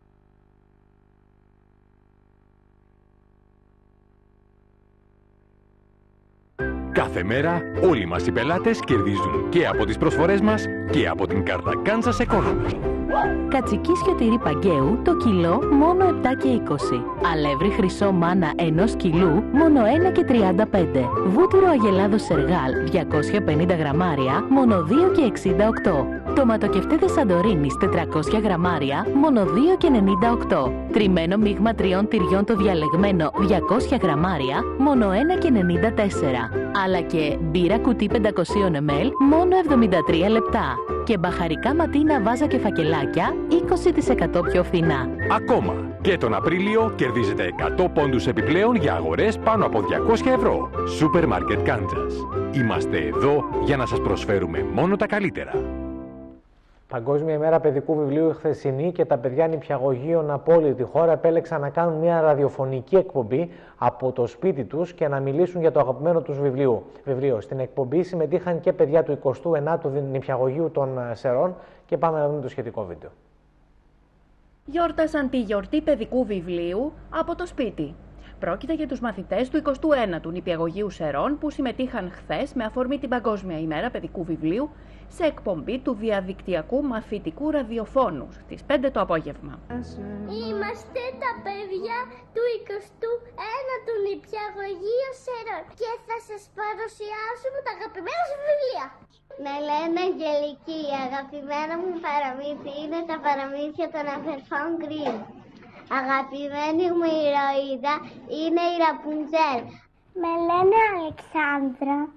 Speaker 20: Κάθε μέρα όλοι μας οι πελάτες κερδίζουν και από τις προσφορές μας και από την κάρτα Kansas Economy.
Speaker 21: Κατσικίσιο τυρί Παγκαίου το κιλό μόνο επτά και είκοσι. Αλεύρι χρυσό μάνα ενός κιλού μόνο ένα και τριάντα πέντε. Βούτυρο αγελάδος Σεργάλ διακόσια πενήντα γραμμάρια μόνο δύο και εξήντα οκτώ. Τοματοκεφτέδες Σαντορίνης τετρακόσια γραμμάρια μόνο δύο και ενενήντα οκτώ. Τριμμένο μείγμα τριών τυριών το διαλεγμένο διακόσια γραμμάρια μόνο ένα και ενενήντα τέσσερα. Αλλά και μπύρα κουτί πεντακόσια μιλιλίτρων μόνο εβδομήντα τρία λεπτά. Και μπαχαρικά ματίνα βάζα και φακελάκια είκοσι τοις εκατό πιο φθηνά.
Speaker 20: Ακόμα και τον Απρίλιο κερδίζετε εκατό πόντους επιπλέον για αγορές πάνω από διακόσια ευρώ. Σούπερ Μάρκετ Κάνζας. Είμαστε εδώ για να σας προσφέρουμε μόνο τα καλύτερα.
Speaker 1: Παγκόσμια ημέρα παιδικού βιβλίου χθεσινή και τα παιδιά νηπιαγωγείων από όλη τη χώρα επέλεξαν να κάνουν μια ραδιοφωνική εκπομπή από το σπίτι τους και να μιλήσουν για το αγαπημένο τους βιβλίο. βιβλίο. Στην εκπομπή συμμετείχαν και παιδιά του εικοστού ενάτου νηπιαγωγείου των Σερών και πάμε να δούμε το σχετικό βίντεο.
Speaker 5: Γιόρτασαν τη γιορτή παιδικού βιβλίου από το σπίτι. Πρόκειται για τους μαθητές του εικοστού ένατου νηπιαγωγείου Σερών που συμμετείχαν χθες με αφορμή την Παγκόσμια ημέρα παιδικού βιβλίου σε εκπομπή του διαδικτυακού μαθητικού ραδιοφώνου στις πέντε το απόγευμα.
Speaker 4: Είμαστε τα παιδιά του εικοστού ένατου νηπιαγωγείου Σερών και θα σας παρουσιάσουμε τα αγαπημένα σου βιβλία. Με λένε Αγγελική, η αγαπημένα μου παραμύθι είναι τα παραμύθια των αδερφών Γκριμ. Αγαπημένη μου ηρωίδα είναι η Ραπουντσέλ. Με λένε Αλεξάνδρα.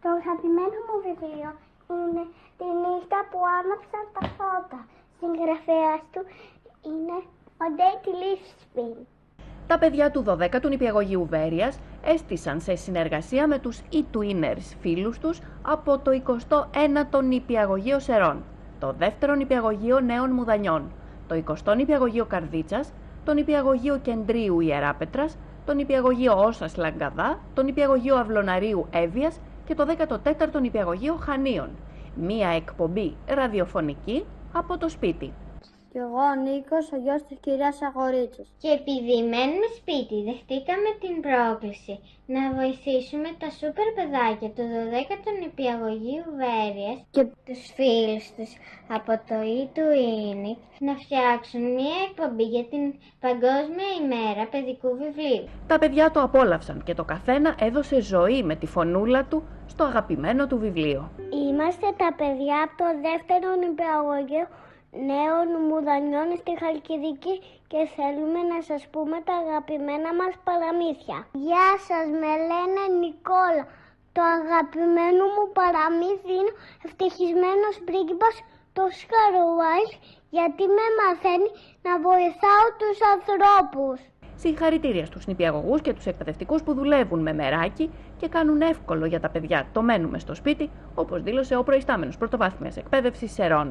Speaker 4: Το αγαπημένο μου βιβλίο είναι «Τη νύχτα που άναψαν τα φώτα». Συγγραφέας του είναι ο Ντέιτι Λίσπιν.
Speaker 5: Τα παιδιά του δωδέκατου νηπιαγωγείου Βέρειας έστησαν σε συνεργασία με τους e-Twinners φίλους τους από το εικοστό ένατο νηπιαγωγείο Σερών, το δεύτερο νηπιαγωγείο Νέων Μουδανιών, το εικοστό νηπιαγωγείο Καρδίτσας, το νηπιαγωγείο Κεντρίου Ιεράπετρας, το νηπιαγωγείο Όσας Λαγκαδά, το νηπιαγωγείο Αυλωναρίου Εύβοιας και το δέκατο τέταρτο νηπιαγωγείο Χανίων. Μία εκπομπή ραδιοφωνική από το σπίτι.
Speaker 4: Κι εγώ ο Νίκος, ο γιος της κυρίας Αγορίτσας. Και επειδή μένουμε σπίτι, δεχτήκαμε την πρόκληση να βοηθήσουμε τα σούπερ παιδάκια του δωδέκατου νηπιαγωγείου Βέρειας και τους φίλους τους από το e-Twinning να φτιάξουν μια εκπομπή για την Παγκόσμια ημέρα παιδικού βιβλίου.
Speaker 5: Τα παιδιά το απόλαυσαν και το καθένα έδωσε ζωή με τη φωνούλα του στο αγαπημένο του βιβλίο.
Speaker 4: Είμαστε τα παιδιά από το δεύτερο νηπιαγωγείο Νέων Μουδανιών στη Χαλκιδική και θέλουμε να σας πούμε τα αγαπημένα μας παραμύθια. Γεια σας, με λένε Νικόλα. Το αγαπημένο μου παραμύθι είναι ο ευτυχισμένος πρίγκιπας το Σκαρουάιλ, γιατί με μαθαίνει να βοηθάω τους ανθρώπους.
Speaker 5: Συγχαρητήρια στους νηπιαγωγούς και τους εκπαιδευτικούς που δουλεύουν με μεράκι και κάνουν εύκολο για τα παιδιά το μένουμε στο σπίτι, όπως δήλωσε ο προϊστάμενος πρωτοβάθμιας εκπαίδευσης Σερών.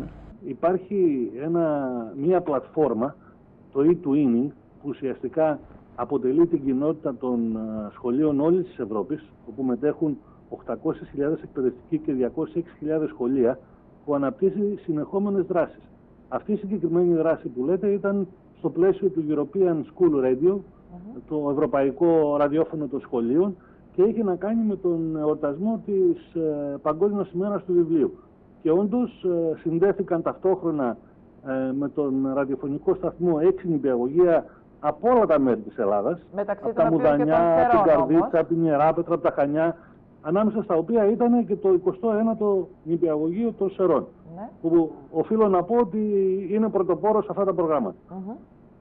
Speaker 8: Υπάρχει ένα, μια πλατφόρμα, το e-Twinning, που ουσιαστικά αποτελεί την κοινότητα των σχολείων όλης της Ευρώπης, όπου μετέχουν οκτακόσιες χιλιάδες εκπαιδευτικοί και διακόσιες έξι χιλιάδες σχολεία, που αναπτύσσει συνεχόμενες δράσεις. Αυτή η συγκεκριμένη δράση που λέτε ήταν στο πλαίσιο του European School Radio, mm-hmm. το ευρωπαϊκό ραδιόφωνο των σχολείων, και είχε να κάνει με τον εορτασμό της ε, Παγκόσμιας ημέρας του βιβλίου. Και όντως ε, συνδέθηκαν ταυτόχρονα ε, με τον ραδιοφωνικό σταθμό έξι νηπιαγωγεία από όλα τα μέρη της Ελλάδας.
Speaker 10: Μεταξύ
Speaker 8: από τα Μουδανιά, από την Καρδίτσα, από την Ιεράπετρα, από τα Χανιά, ανάμεσα στα οποία ήταν και το εικοστό ένατο νηπιαγωγείο των Σερών. Ναι. Που οφείλω να πω ότι είναι πρωτοπόρος σε αυτά τα προγράμματα. Mm-hmm.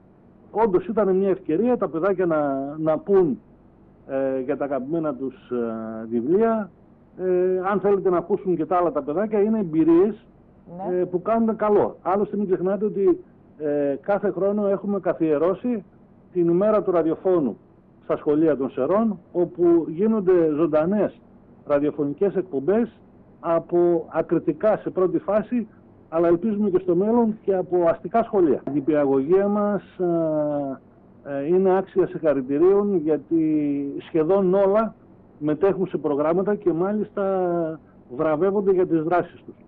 Speaker 8: Όντως ήταν μια ευκαιρία τα παιδάκια να, να πούν ε, για τα αγαπημένα τους ε, βιβλία. Ε, αν θέλετε να ακούσουν και τα άλλα τα παιδάκια, είναι εμπειρίες ναι. ε, που κάνουν καλό. Άλλωστε μην ξεχνάτε ότι ε, κάθε χρόνο έχουμε καθιερώσει την ημέρα του ραδιοφώνου στα σχολεία των Σερών, όπου γίνονται ζωντανές ραδιοφωνικές εκπομπές από ακριτικά σε πρώτη φάση, αλλά ελπίζουμε και στο μέλλον και από αστικά σχολεία. Η νηπιαγωγία μας ε, ε, είναι άξια συγχαρητηρίων, γιατί σχεδόν όλα μετέχουν σε προγράμματα και μάλιστα βραβεύονται για τις δράσεις τους.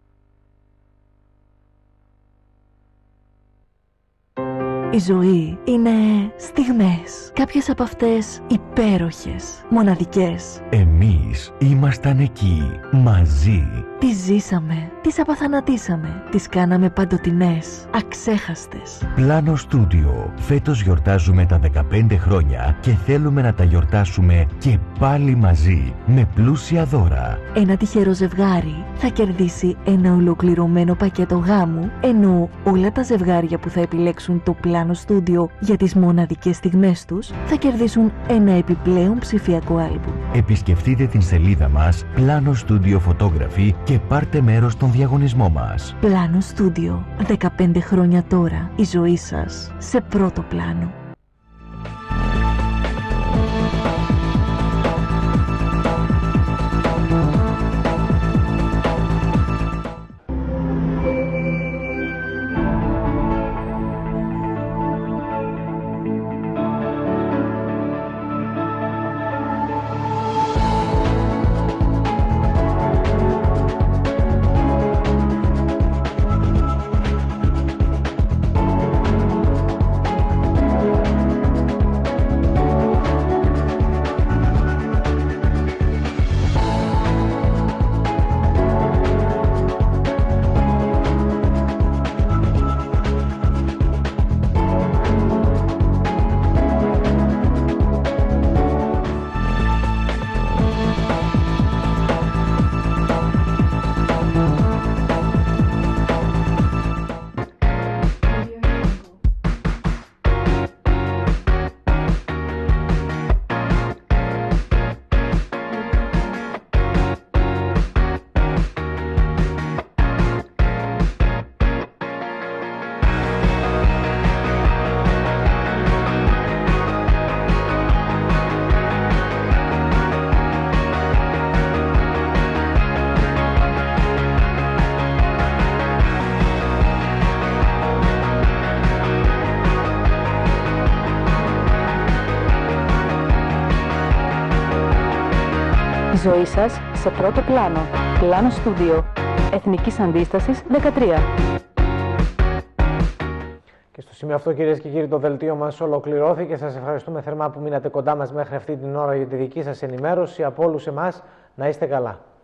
Speaker 11: Η ζωή είναι στιγμές. Κάποιες από αυτές υπέροχες, μοναδικές.
Speaker 22: Εμείς ήμασταν εκεί, μαζί.
Speaker 11: Τις ζήσαμε, τις απαθανατήσαμε, τις κάναμε παντοτινές, αξέχαστες.
Speaker 22: Πλάνο Στούντιο. Φέτος γιορτάζουμε τα δεκαπέντε χρόνια και θέλουμε να τα γιορτάσουμε και πάλι μαζί, με πλούσια δώρα.
Speaker 11: Ένα τυχερό ζευγάρι θα κερδίσει ένα ολοκληρωμένο πακέτο γάμου, ενώ όλα τα ζευγάρια που θα επιλέξουν το Πλάνο Στούντιο για τις μοναδικές στιγμές τους θα κερδίσουν ένα επιπλέον ψηφιακό άλμπουμ.
Speaker 22: Επισκεφτείτε την σελίδα μας Πλάνο Στούντιο Φωτόγραφη και πάρτε μέρος στον διαγωνισμό μας.
Speaker 11: Πλάνο Στούντιο. δεκαπέντε χρόνια τώρα. Η ζωή σας σε πρώτο πλάνο.
Speaker 21: ζωή σας σε πρώτο πλάνο. Πλάνο Στούντιο. Εθνικής Αντίστασης δεκατρία.
Speaker 1: Και στο σημείο αυτό, κυρίες και κύριοι, το δελτίο μας ολοκληρώθηκε. Σας ευχαριστούμε θερμά που μείνατε κοντά μας μέχρι αυτή την ώρα για τη δική σας ενημέρωση. Από όλους εμάς, να είστε καλά.